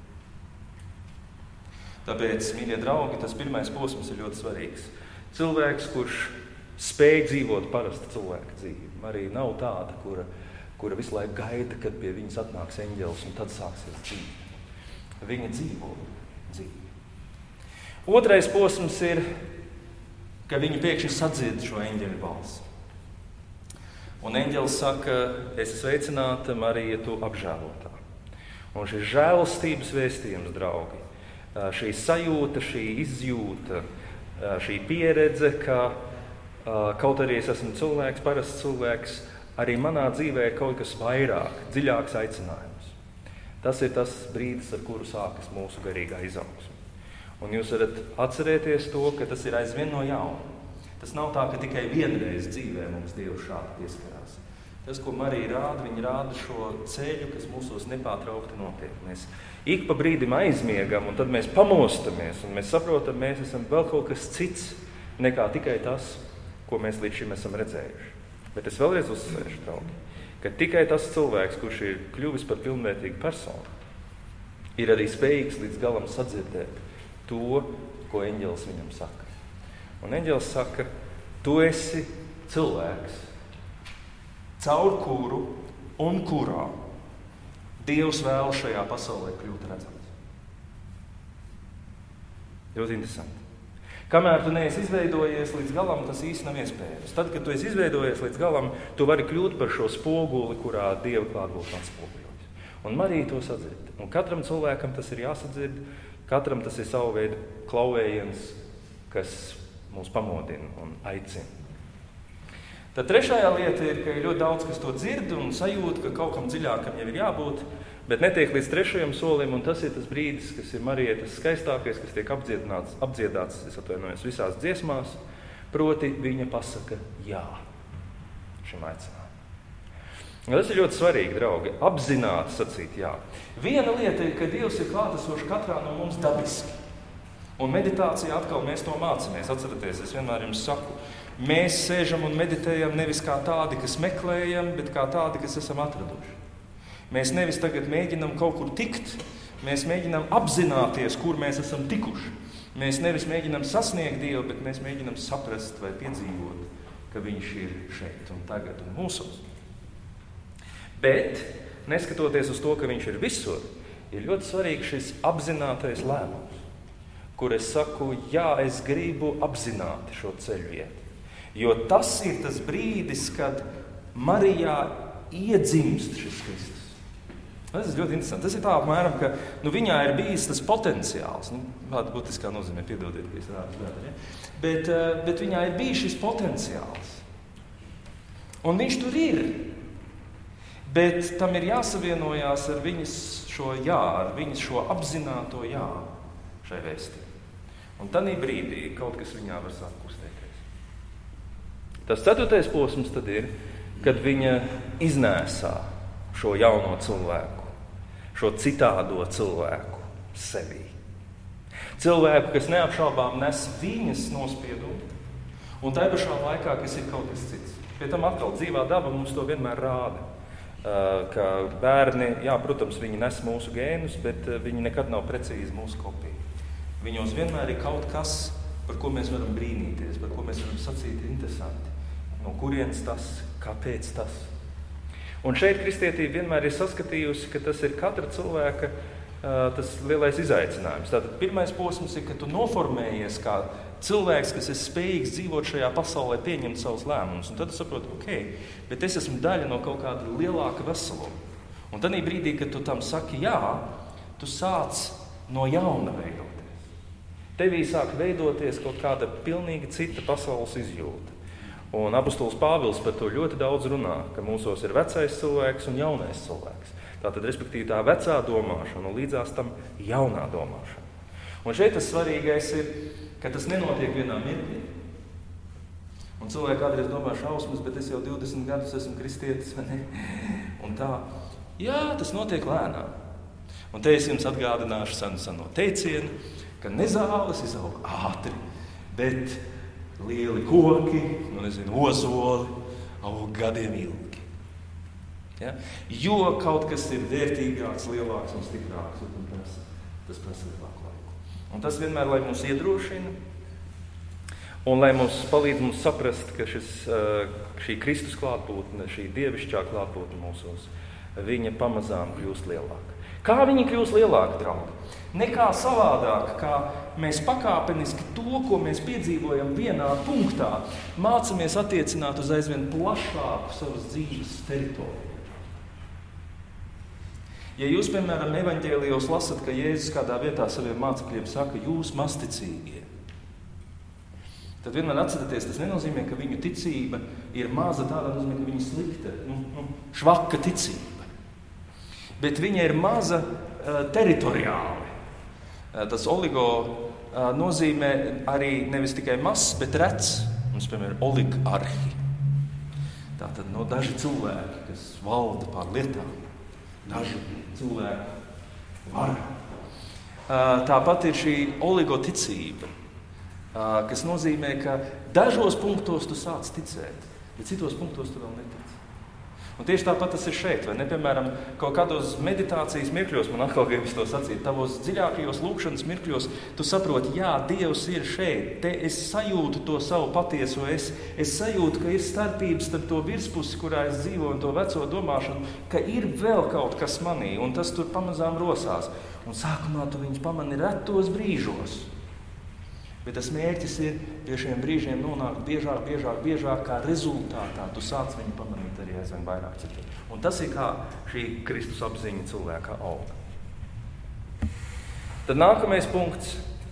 Tāpēc, mīļie draugi, tas pirmais posms ir ļoti svarīgs. Cilvēks, kurš spēj dzīvot parastu cilvēku dzīvi. Marija nav tāda, kura, kura visu laiku gaida, kad pie viņas atnāks eņģelis un tad sāksies dzīve. Viņa dzīvo dzīvi. Otrais posms ir, ka viņi pēkšņi sadzird šo eņģeļa balsi. Un eņģelis saka, esi sveicināta, Marija, tu apžēlotā. Un šis žēlastības vēstījums, draugi, šī sajūta, šī izjūta, šī pieredze, ka kaut arī es esmu cilvēks, parasts cilvēks, arī manā dzīvē ir kaut kas vairāk, dziļāks aicinājums. Tas ir tas brīdis, ar kuru sākas mūsu garīgā izaugsme. Un jūs varat atcerēties to, ka tas ir aizvien no jauna. Tas nav tā, ka tikai vienreiz dzīvē mums Dievs šādi pieskarās. Tas, ko Marija rāda, viņa rāda šo ceļu, kas mūsos nepārtraukti notiek. Mēs ik pa brīdim aizmiegam, un tad mēs pamostamies, un mēs saprotam, mēs esam vēl kaut kas cits nekā tikai tas, ko mēs līdz šim esam redzējuši. Bet es vēlreiz uzsvēršu, draugi, ka tikai tas cilvēks, kurš ir kļuvis par pilnvērtīgu personu, ir arī spējīgs līdz galam sadzirdēt to, ko eņģelis viņam saka. Un eņģelis saka, tu esi cilvēks, caur kuru un kurā Dievs vēl šajā pasaulē kļūt redzams. Ļoti interesanti. Kamēr tu neesi izveidojies līdz galam, tas īsti nav iespējams. Tad, kad tu esi izveidojies līdz galam, tu vari kļūt par šo spoguli, kurā Dieva klātbūtne atspoguļojas. Un Marija to sadzird. Un katram cilvēkam tas ir jāsadzird, katram tas ir savu veidu klauvējiens, kas mūs pamodina un aicina. Tad trešajā lieta ir, ka ir ļoti daudz, kas to dzird un sajūt, ka kaut kam dziļākam jau ir jābūt, bet netiek līdz trešajam solim, un tas ir tas brīdis, kas ir Marijai tas skaistākais, kas tiek apdziedāts, apdziedāts es atvainojos, visās dziesmās, proti viņa pasaka jā šim aicinājumam. Tas ir ļoti svarīgi, draugi, apzināti sacīt jā. Viena lieta ir, ka Dievs ir klātesošs katrā no mums dabiski. Un meditācijā atkal mēs to mācāmies. Atceraties, es vienmēr jums saku, mēs sēžam un meditējam nevis kā tādi, kas meklējam, bet kā tādi, kas esam atraduši. Mēs nevis tagad mēģinam kaut kur tikt, mēs mēģinam apzināties, kur mēs esam tikuši. Mēs nevis mēģinam sasniegt Dievu, bet mēs mēģinam saprast vai piedzīvot, ka Viņš ir šeit un tagad un mūsos. Bet, neskatoties uz to, ka Viņš ir visur, ir ļoti svarīgi šis apzinātais lēmums, kur es saku, jā, es gribu apzināti šo ceļu iet. Jo tas ir tas brīdis, kad Marijā iedzimst šis Kristus. Tas ir ļoti interesanti. Tas ir tā apmēram, ka nu, viņā ir bijis tas potenciāls. Nu, tāda būtiskā nozīmē, piedodiet, ka es rādu gadu, ja? bet, bet viņā ir bijis šis potenciāls. Un viņš tur ir. Bet tam ir jāsavienojās ar viņas šo jā, ar viņas šo apzināto jā šai vēstī. Un tādā brīdī kaut kas viņā var sākt kustēties. Tas ceturtais posms tad ir, kad viņa iznēsā šo jauno cilvēku, šo citādo cilvēku sevī. Cilvēku, kas neapšaubām nes viņas nospiedumu, un tai pašā laikā, kas ir kaut kas cits. Pie tam atkal dzīvā daba mums to vienmēr rāda. Ka bērni, jā, protams, viņi nes mūsu gēnus, bet viņi nekad nav precīzi mūsu kopija. Viņos vienmēr ir kaut kas, par ko mēs varam brīnīties, par ko mēs varam sacīt interesanti. No kurienes tas, kāpēc tas. Un šeit kristietība vienmēr ir saskatījusi, ka tas ir katra cilvēka tas lielais izaicinājums. Tātad pirmais posms ir, ka tu noformējies kā cilvēks, kas ir spējīgs dzīvot šajā pasaulē, pieņemt savus lēmumus. Un tad tu saproti, ok, bet es esmu daļa no kaut kāda lielāka veseluma. Un tad brīdī, kad tu tam saki jā, tu sāc no jauna veidoties. Tevī sāk veidoties kaut kāda pilnīgi cita pasaules izjūta. Un apostols Pāvils par to ļoti daudz runā, ka mūsos ir vecais cilvēks un jaunais cilvēks. Tātad, respektīvi, tā vecā domāšana un līdzās tam jaunā domāšana. Un šeit tas svarīgais ir, ka tas nenotiek vienā mirklī. Un cilvēki kādreiz domā šausmas, bet es jau divdesmit gadus esmu kristietis, vai ne? Un tā, jā, tas notiek lēnām. Un te es jums atgādināšu senu seno teicienu, ka ne zāles izaug ātri, bet lieli koki, nu nezinu, ozoli, aug gadiem ilgi. Ja? Jo kaut kas ir vērtīgāks, lielāks un stiprāks, un tas, tas prasa lielāku laiku. Un tas vienmēr, lai mūs iedrošina, Un lai mums palīdz mums saprast, ka šis, šī Kristus klātbūtne, šī dievišķā klātbūtne mūsos, viņa pamazām kļūst lielāka. Kā viņa kļūst lielāka, draugi? Nekā savādāk, kā mēs pakāpeniski to, ko mēs piedzīvojam vienā punktā, mācamies attiecināt uz aizvien plašāku savas dzīves teritoriju. Ja jūs, piemēram, evaņģēlijos lasat, ka Jēzus kādā vietā saviem mācekļiem saka, jūs mazticīgie, tad vienmēr atceraties, tas nenozīmē, ka viņu ticība ir maza, tādā nozīmē, ka viņa slikta, nu, nu, švaka ticība. Bet viņa ir maza uh, teritoriāli. Uh, tas oligo uh, nozīmē arī nevis tikai mazs, bet rets. Mums, piemēram, oligarhi. Tātad no daži cilvēki, kas valda pār lietām. Daži cilvēki var. Uh, tāpat ir šī oligoticība. Kas nozīmē, ka dažos punktos tu sāc ticēt, bet citos punktos tu vēl netici. Un tieši tāpat tas ir šeit, vai ne? Piemēram, kaut kādos meditācijas mirkļos, man atkal gribas to sacīt, tavos dziļākajos lūkšanas mirkļos, tu saproti, jā, Dievs ir šeit, te es sajūtu to savu patieso, es, es sajūtu, ka ir starpības starp to virspusi, kurā es dzīvoju, un to veco domāšanu, ka ir vēl kaut kas manī, un tas tur pamazām rosās. Un sākumā tu viņus pamani retos brīžos. Bet tas mērķis ir pie šiem brīžiem nonākt biežāk, biežāk, biežāk, kā rezultātā tu sāc viņu pamanīt arī aizvien vairāk citiem. Un tas ir kā šī Kristus apziņa cilvēkā auga. Tad nākamais punkts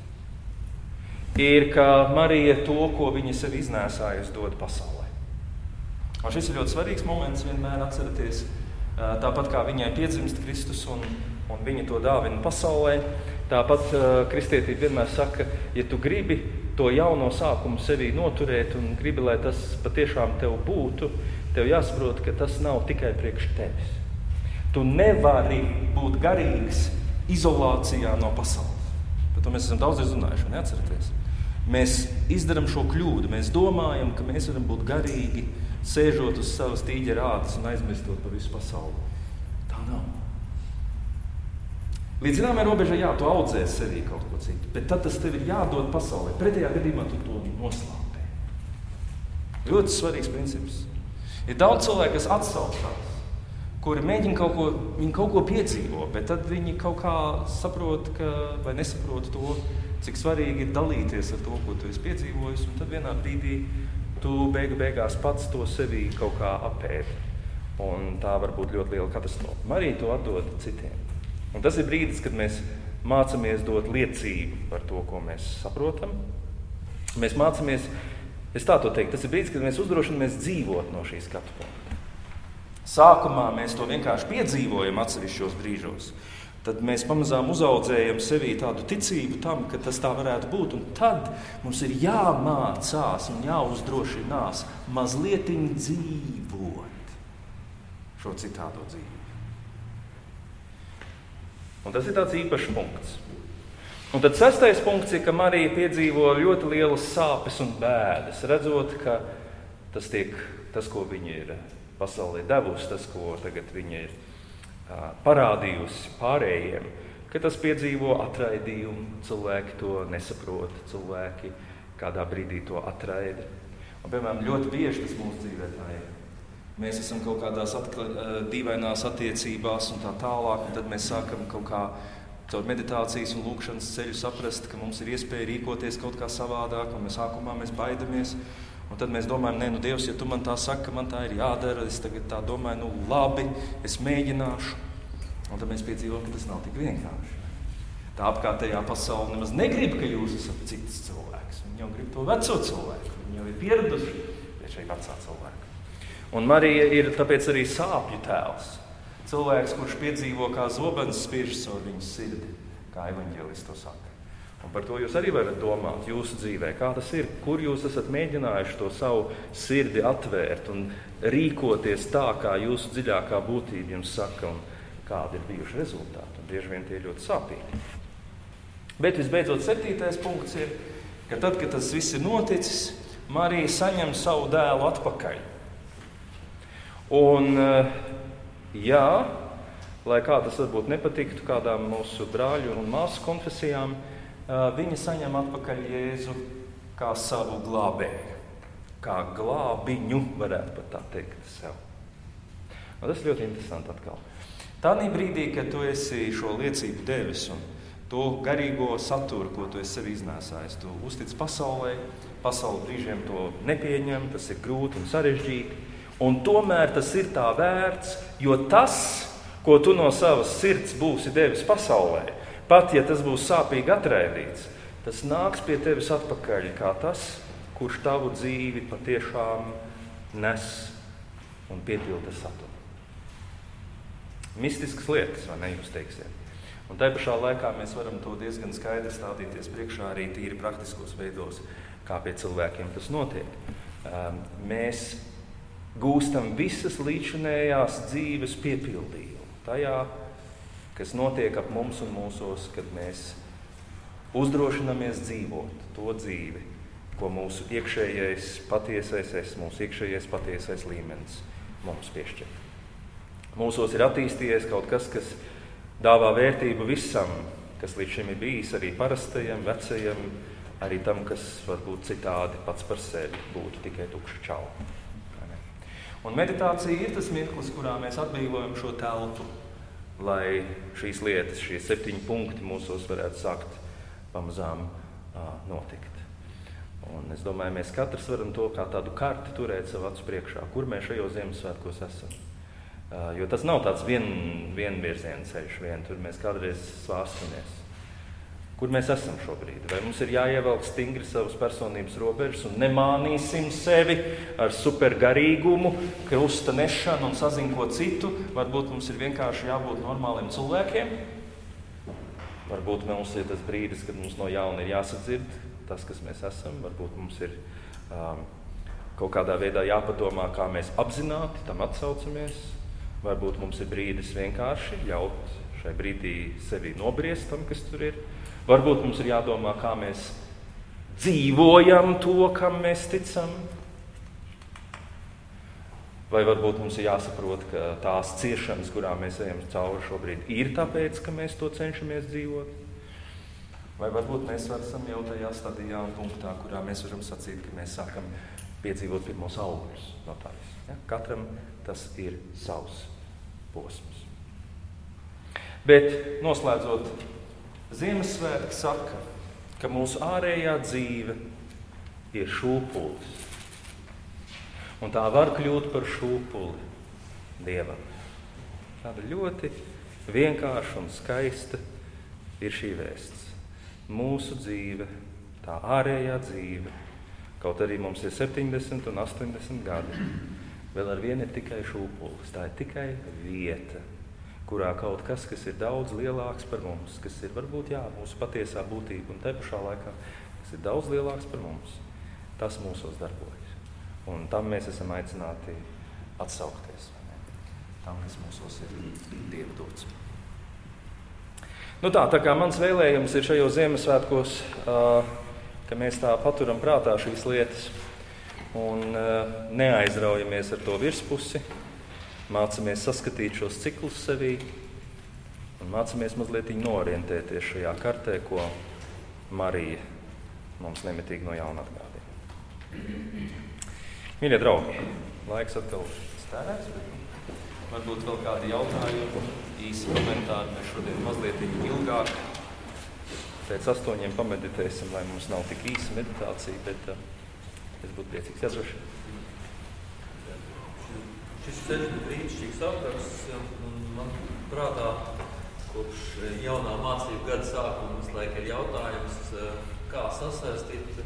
ir, ka Marija to, ko viņa sev iznēsājusi, dod pasaulē. Un šis ir ļoti svarīgs moments, vienmēr atceraties, tāpat kā viņai piedzimst Kristus un, un viņa to dāvina pasaulē. Tāpat uh, kristietība vienmēr saka, ja tu gribi to jauno sākumu sevī noturēt un gribi, lai tas patiešām tev būtu, tev jāsaprot, ka tas nav tikai priekš tevis. Tu nevari būt garīgs izolācijā no pasaules. Par to mēs esam daudz runājuši, neatceraties. Mēs izdaram šo kļūdu, mēs domājam, ka mēs varam būt garīgi, sēžot uz savas tīģera ādas un aizmirstot par visu pasauli. Tā nav. Līdz zināmai robežai, jā, tu audzēsi sevī kaut ko citu, bet tad tas tev ir jādod pasaulē. Pretējā gadījumā tu to noslāpē. Ļoti svarīgs princips. Ir daudz cilvēku, kas atsaucās, kuri mēģina kaut ko, viņi kaut ko piedzīvo, bet tad viņi kaut kā saprot, ka, vai nesaprot to, cik svarīgi ir dalīties ar to, ko tu esi piedzīvojis, un tad vienā brīdī tu beigu beigās pats to sevī kaut kā apēdi. Un tā var būt ļoti liela katastrofa. Marija to atdod citiem. Un tas ir brīdis, kad mēs mācāmies dot liecību par to, ko mēs saprotam. Mēs mācāmies, es tā to teiktu, tas ir brīdis, kad mēs uzdrošinamies dzīvot no šī skatu punkta. Sākumā mēs to vienkārši piedzīvojam atsevišķos brīžos. Tad mēs pamazām uzaudzējam sevī tādu ticību tam, ka tas tā varētu būt. Un tad mums ir jāmācās un jāuzdrošinās mazlietiņ dzīvot šo citādo dzīvi. Un tas ir tāds īpašs punkts. Un tad sestais punkts ir, ka Marija piedzīvo ļoti lielas sāpes un bēdas, redzot, ka tas, tiek, tas ko viņa ir pasaulē devusi, tas, ko tagad viņa ir uh, parādījusi pārējiem, ka tas piedzīvo atraidījumu, cilvēki to nesaprot, cilvēki kādā brīdī to atraida. Un, piemēram, ļoti bieži tas mūsu dzīvē tā ir. Mēs esam kaut kādās atkla, dīvainās attiecībās un tā tālāk, un tad mēs sākam kaut kā caur meditācijas un lūkšanas ceļu saprast, ka mums ir iespēja rīkoties kaut kā savādāk, un mēs sākumā mēs baidamies, un tad mēs domājam, nē, nu Dievs, ja tu man tā saka, man tā ir jādara, es tagad tā domāju, nu labi, es mēģināšu, un tad mēs piedzīvojam, ka tas nav tik vienkārši. Tā apkārtējā pasaule nemaz negrib, ka jūs esat cits cilvēks, viņi jau grib to veco cilvēku, viņi jau ir pieraduši pie šī vecā cilvēka. Un Marija ir tāpēc arī sāpju tēls. Cilvēks, kurš piedzīvo, kā zobens spiežas caur viņas sirdi, kā evaņģēlis to saka. Un par to jūs arī varat domāt jūsu dzīvē, kā tas ir, kur jūs esat mēģinājuši to savu sirdi atvērt un rīkoties tā, kā jūsu dziļākā būtība jums saka, un kādi ir bijuši rezultāti. Un bieži vien tie ir ļoti sāpīgi. Bet visbeidzot, septītais punkts ir, ka tad, kad tas viss ir noticis, Marija saņem savu dēlu atpakaļ. Un, jā, lai kā tas varbūt nepatiktu kādām mūsu brāļu un māsu konfesijām, viņa saņem atpakaļ Jēzu kā savu glābēju, kā glābiņu, varētu pat tā teikt sev. Un tas ļoti interesanti atkal. Tādā brīdī, kad tu esi šo liecību devis un to garīgo saturu, ko tu esi sev iznēsājis, tu uztic pasaulē, pasaule brīžiem to nepieņem, tas ir grūti un sarežģīti, un tomēr tas ir tā vērts, jo tas, ko tu no savas sirds būsi devis pasaulē, pat ja tas būs sāpīgi atraidīts, tas nāks pie tevis atpakaļ kā tas, kurš tavu dzīvi patiešām nes un piepilda saturu. Mistiskas lietas, vai ne, jūs teiksiet. Un tai pašā laikā mēs varam to diezgan skaidri stādīties priekšā arī tīri praktiskos veidos, kā pie cilvēkiem tas notiek. Mēs gūstam visas līdzinējās dzīves piepildījumu tajā, kas notiek ap mums un mūsos, kad mēs uzdrošinamies dzīvot to dzīvi, ko mūsu iekšējais patiesais es, mūsu iekšējais patiesais līmenis mums piešķir. Mūsos ir attīstījies kaut kas, kas dāvā vērtību visam, kas līdz šim ir bijis, arī parastajam, vecajam, arī tam, kas varbūt citādi pats par sevi būtu tikai tukša čauka. Un meditācija ir tas mirklis, kurā mēs atbrīvojam šo telpu, lai šīs lietas, šie septiņi punkti mūsos varētu sākt pamazām uh, notikt. Un es domāju, mēs katrs varam to kā tādu karti turēt savu acu priekšā, kur mēs šajos Ziemassvētkos esam. Uh, jo tas nav tāds vien, vienvirziena ceļš, vien, tur mēs kādreiz svārstamies. Kur mēs esam šobrīd? Vai mums ir jāievelk stingri savas personības robežas un nemānīsim sevi ar supergarīgumu, krusta nešanu un sazinko citu? Varbūt mums ir vienkārši jābūt normāliem cilvēkiem? Varbūt mums ir tas brīdis, kad mums no jauna ir jāsadzird tas, kas mēs esam. Varbūt mums ir um, kaut kādā veidā jāpadomā, kā mēs apzināti tam atsaucamies. Varbūt mums ir brīdis vienkārši ļaut šai brīdī sevi nobriest tam, kas tur ir. Varbūt mums ir jādomā, kā mēs dzīvojam to, kam mēs ticam. Vai varbūt mums ir jāsaprot, ka tās ciešanas, kurām mēs ejam cauri šobrīd, ir tāpēc, ka mēs to cenšamies dzīvot. Vai varbūt mēs esam jau tajā stadijā un punktā, kurā mēs varam sacīt, ka mēs sākam piedzīvot pirmos augļus no tās. Ja? Katram tas ir savs posms. Bet noslēdzot, Ziemassvētki saka, ka mūsu ārējā dzīve ir šūpulis. Un tā var kļūt par šūpuli Dievam. Tāda ļoti vienkārša un skaista ir šī vēsts. Mūsu dzīve, tā ārējā dzīve, kaut arī mums ir septiņdesmit un astoņdesmit gadi, vēl ar vienu ir tikai šūpulis. Tā ir tikai vieta, kurā kaut kas, kas ir daudz lielāks par mums, kas ir varbūt jā, mūsu patiesā būtība un te pašā laikā, kas ir daudz lielāks par mums, tas mūsos darbojas. Un tam mēs esam aicināti atsaukties. Tam, kas mūsos ir Dieva dots. Nu tā, tā kā mans vēlējums ir šajos Ziemassvētkos, ka mēs tā paturam prātā šīs lietas un neaizraujamies ar to virspusi, mācamies saskatīt šos ciklus sevī un mācamies mazliet noorientēties šajā kartē, ko Marija mums nemitīgi no jauna atgādina. Mīļie draugi, laiks atkal stērēts, bet varbūt vēl kādi jautājumi, īsi komentāri, mēs šodien mazliet ilgāk. Pēc astoņiem pameditēsim, lai mums nav tik īsa meditācija, bet uh, es būtu priecīgs. Jāsroši. Šis ceļš ir brīnišķīgs apraksts, un man prātā kopš jaunā mācību gada sākuma mums laika ir jautājums, kā sasaistīt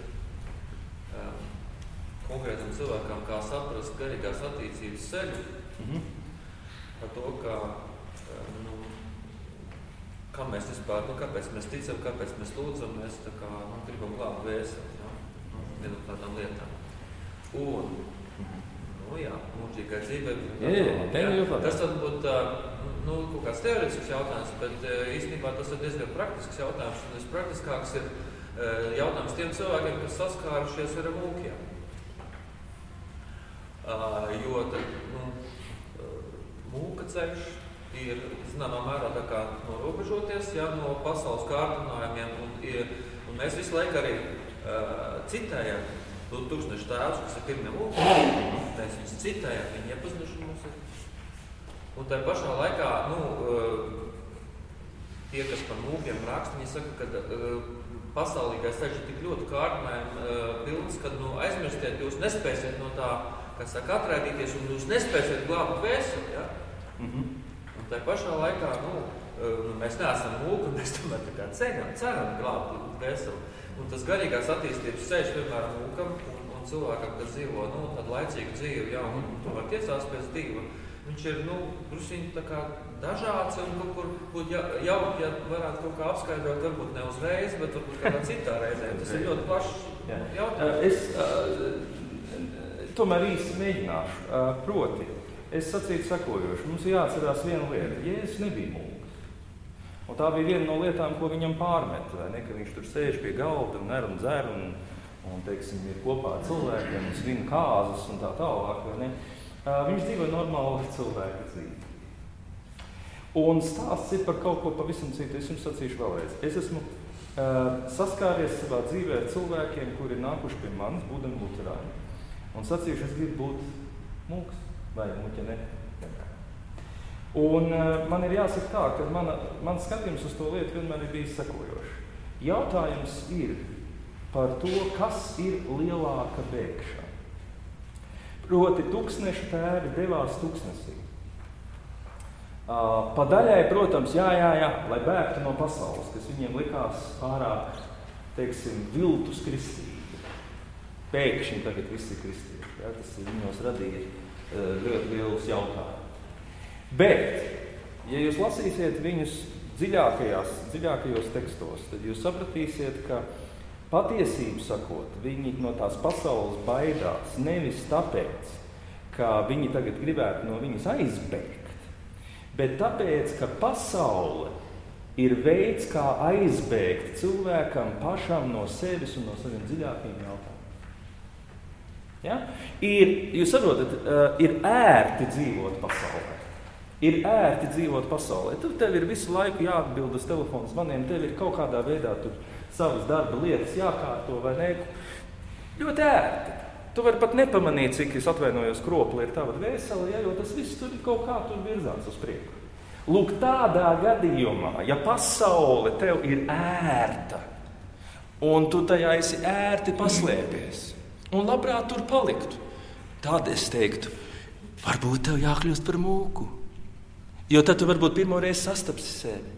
konkrētam cilvēkam, kā saprast garīgās attīstības ceļu, mm-hmm. par to, kā, nu, kā mēs vispār, nu, kāpēc mēs ticam, kāpēc mēs lūdzam, mēs tā kā, nu, gribam glābt vēstuli, ja? Nu, vienu tādām lietām. Un, nu jā, mūžīgai dzīvē. Jā, jā, jā, jā. Tas tad būtu nu, kaut kāds teoretisks jautājums, bet īstenībā tas ir diezgan praktisks jautājums. Un vispraktiskāks ir jautājums tiem cilvēkiem, kas saskārušies ar mūkiem. Jo tad, nu, mūka ceļš ir, zināmā mērā, tā kā norobežoties, ja, no pasaules kārtinājumiem. Un, un mēs visu laiku arī uh, citējam tūkstnešu tēvus, kas ir pirmie mūki, mēs viņus citējam, viņi iepazinuši mums ir. Un tā pašā laikā, nu, uh, tie, kas par mūkiem raksta, viņi saka, ka uh, pasaulīgais ceļš ir tik ļoti kārdinājumi uh, pilns, ka nu, aizmirstiet, jūs nespēsiet no tā, kas saka, atraidīties, un jūs nespēsiet glābt vēseli, ja? Mm-hmm. Un tā pašā laikā, nu, uh, mēs neesam mūki, un mēs tomēr tā kā ceļam, ceram glābt vēseli. Un tas garīgās attīstības ceļš, piemēram, mūkam un, un cilvēkam, kas dzīvo, nu, tādu laicīgu dzīvi, jā, un tomēr tiesās pēc Dieva, viņš ir, nu, drusiņi tā kā dažāds, un kaut kur būtu ja, jauki, ja varētu kaut kā apskaidrot, varbūt ne uzreiz, bet varbūt kādā citā reizē. Tas ir ļoti plašs jautājums. Es uh, tomēr īsti mēģināšu. Uh, proti, es sacītu sekojoši. Mums ir jāatcerās viena lieta. Jēzus nebija mūks. Un tā bija viena no lietām, ko viņam pārmet, vai ne? Ka viņš tur sēž pie galda un ner un dzer un, un teiksim, ir kopā ar cilvēkiem un svin kāzas un tā tālāk, vai ne? Uh, viņš dzīvo normālu cilvēku dzīvi. Un stāsts ir par kaut ko pavisam citu. Es jums sacīšu vēlreiz. Es esmu uh, saskāries savā dzīvē ar cilvēkiem, kuri ir nākuši pie manis, būdami luterāni. Un sacījuši, es gribu būt mūks vai muķene. Un uh, man ir jāsaka tā, ka mana, man skatījums uz to lietu vienmēr ir bijis sekojoši. Jautājums ir par to, kas ir lielāka bēgšana. Proti, tūkstnešu tēvi devās tūkstnesī. Uh, pa daļai, protams, jā, jā, jā, lai bēgtu no pasaules, kas viņiem likās pārāk, teiksim, viltus kristība. Pēkšņi tagad visi ir kristība. Ja? Tas viņos radīja uh, ļoti lielus jautājumus. Bet, ja jūs lasīsiet viņus dziļākajās, dziļākajos tekstos, tad jūs sapratīsiet, ka patiesību sakot, viņi no tās pasaules baidās nevis tāpēc, ka viņi tagad gribētu no viņas aizbēgt, bet tāpēc, ka pasaule ir veids, kā aizbēgt cilvēkam pašam no sevis un no saviem dziļākajiem jautājumiem. Ja? Ir, jūs saprotat, ir ērti dzīvot pasaulē. Ir ērti dzīvot pasaulē. Tur tev ir visu laiku jāatbild uz telefonu zvaniem, tev ir kaut kādā veidā tur savas darba lietas jākārto vai ne. Ļoti ērti. Tu vari pat nepamanīt, cik es atvainojos kropli ir tava dvēsele, ja, jo tas viss tur ir kaut kā tur virzās uz priekšu. Lūk, tādā gadījumā, ja pasaule tev ir ērta, un tu tajā esi ērti paslēpies, un labprāt tur paliktu, tad es teiktu, varbūt tev jākļūst par mūku. Jo tad tu varbūt pirmoreiz sastapsi sevi.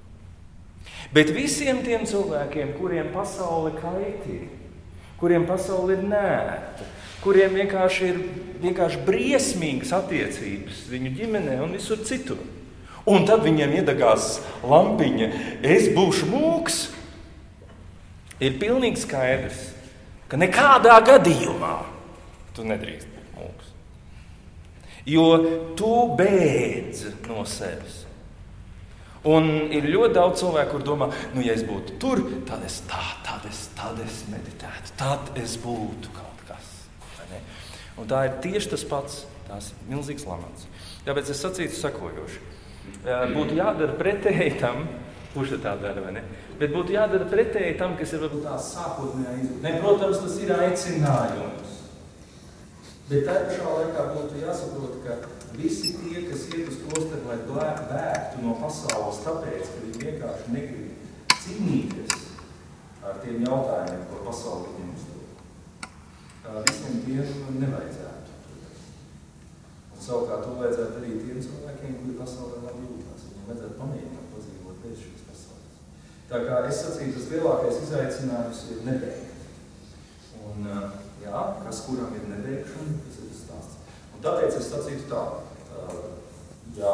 Bet visiem tiem cilvēkiem, kuriem pasaule kaitī, kuriem pasaule ir nērta, kuriem vienkārši ir vienkārši briesmīgas attiecības viņu ģimenē un visur citur. Un tad viņiem iedegās lampiņa, es būšu mūks. Ir pilnīgi skaidrs, ka nekādā gadījumā tu nedrīkst būt mūks. Jo tu bēdz no sevis. Un ir ļoti daudz cilvēku, kur domā, nu, ja es būtu tur, tad es tā, tad es, tad es meditētu, tad es būtu kaut kas. Un tā ir tieši tas pats, tās ir milzīgs lamants. Tāpēc es sacītu sakojoši. Būtu jādara pretēji tam, kurš tā dara, vai ne? Bet būtu jādara pretēji tam, kas ir varbūt tās sākotnējā izvēle. Ne, protams, tas ir aicinājums. Bet tā pašā laikā būtu jāsaprot, ka visi tie, kas iet uz klosteru, lai bēgtu no pasaules, tāpēc, ka viņi vienkārši negrib cīnīties ar tiem jautājumiem, ko pasauli viņiem uzdod. Visiem tiem nevajadzētu. Un savukārt to vajadzētu arī tiem cilvēkiem, kuri pasaulē labi jūtās. Viņiem vajadzētu pamēģināt padzīvot bez šīs pasaules. Tā kā es sacītu, tas lielākais izaicinājums ir nebēgt. Un, jā, kas kuram ir nebeigšana, tas ir tas stāsts. Un tāpēc es sacītu tā, jā,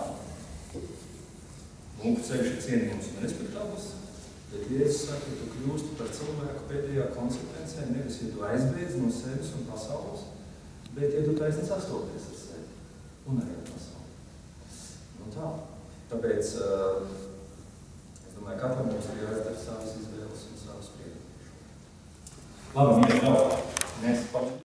mūku ceļš ir cienījums un respektabls, bet Jēzus saka, ka tu kļūsti par cilvēku pēdējā konsekvencē, nevis, ja tu aizbeidz no sevis un pasaules, bet, ja tu taisni sastopies ar sevi un arī ar pasauli. Nu tā, tāpēc, es domāju, katram mums ir jāizdara savas izvēles un savas priekšlikums. Labi, mīļie,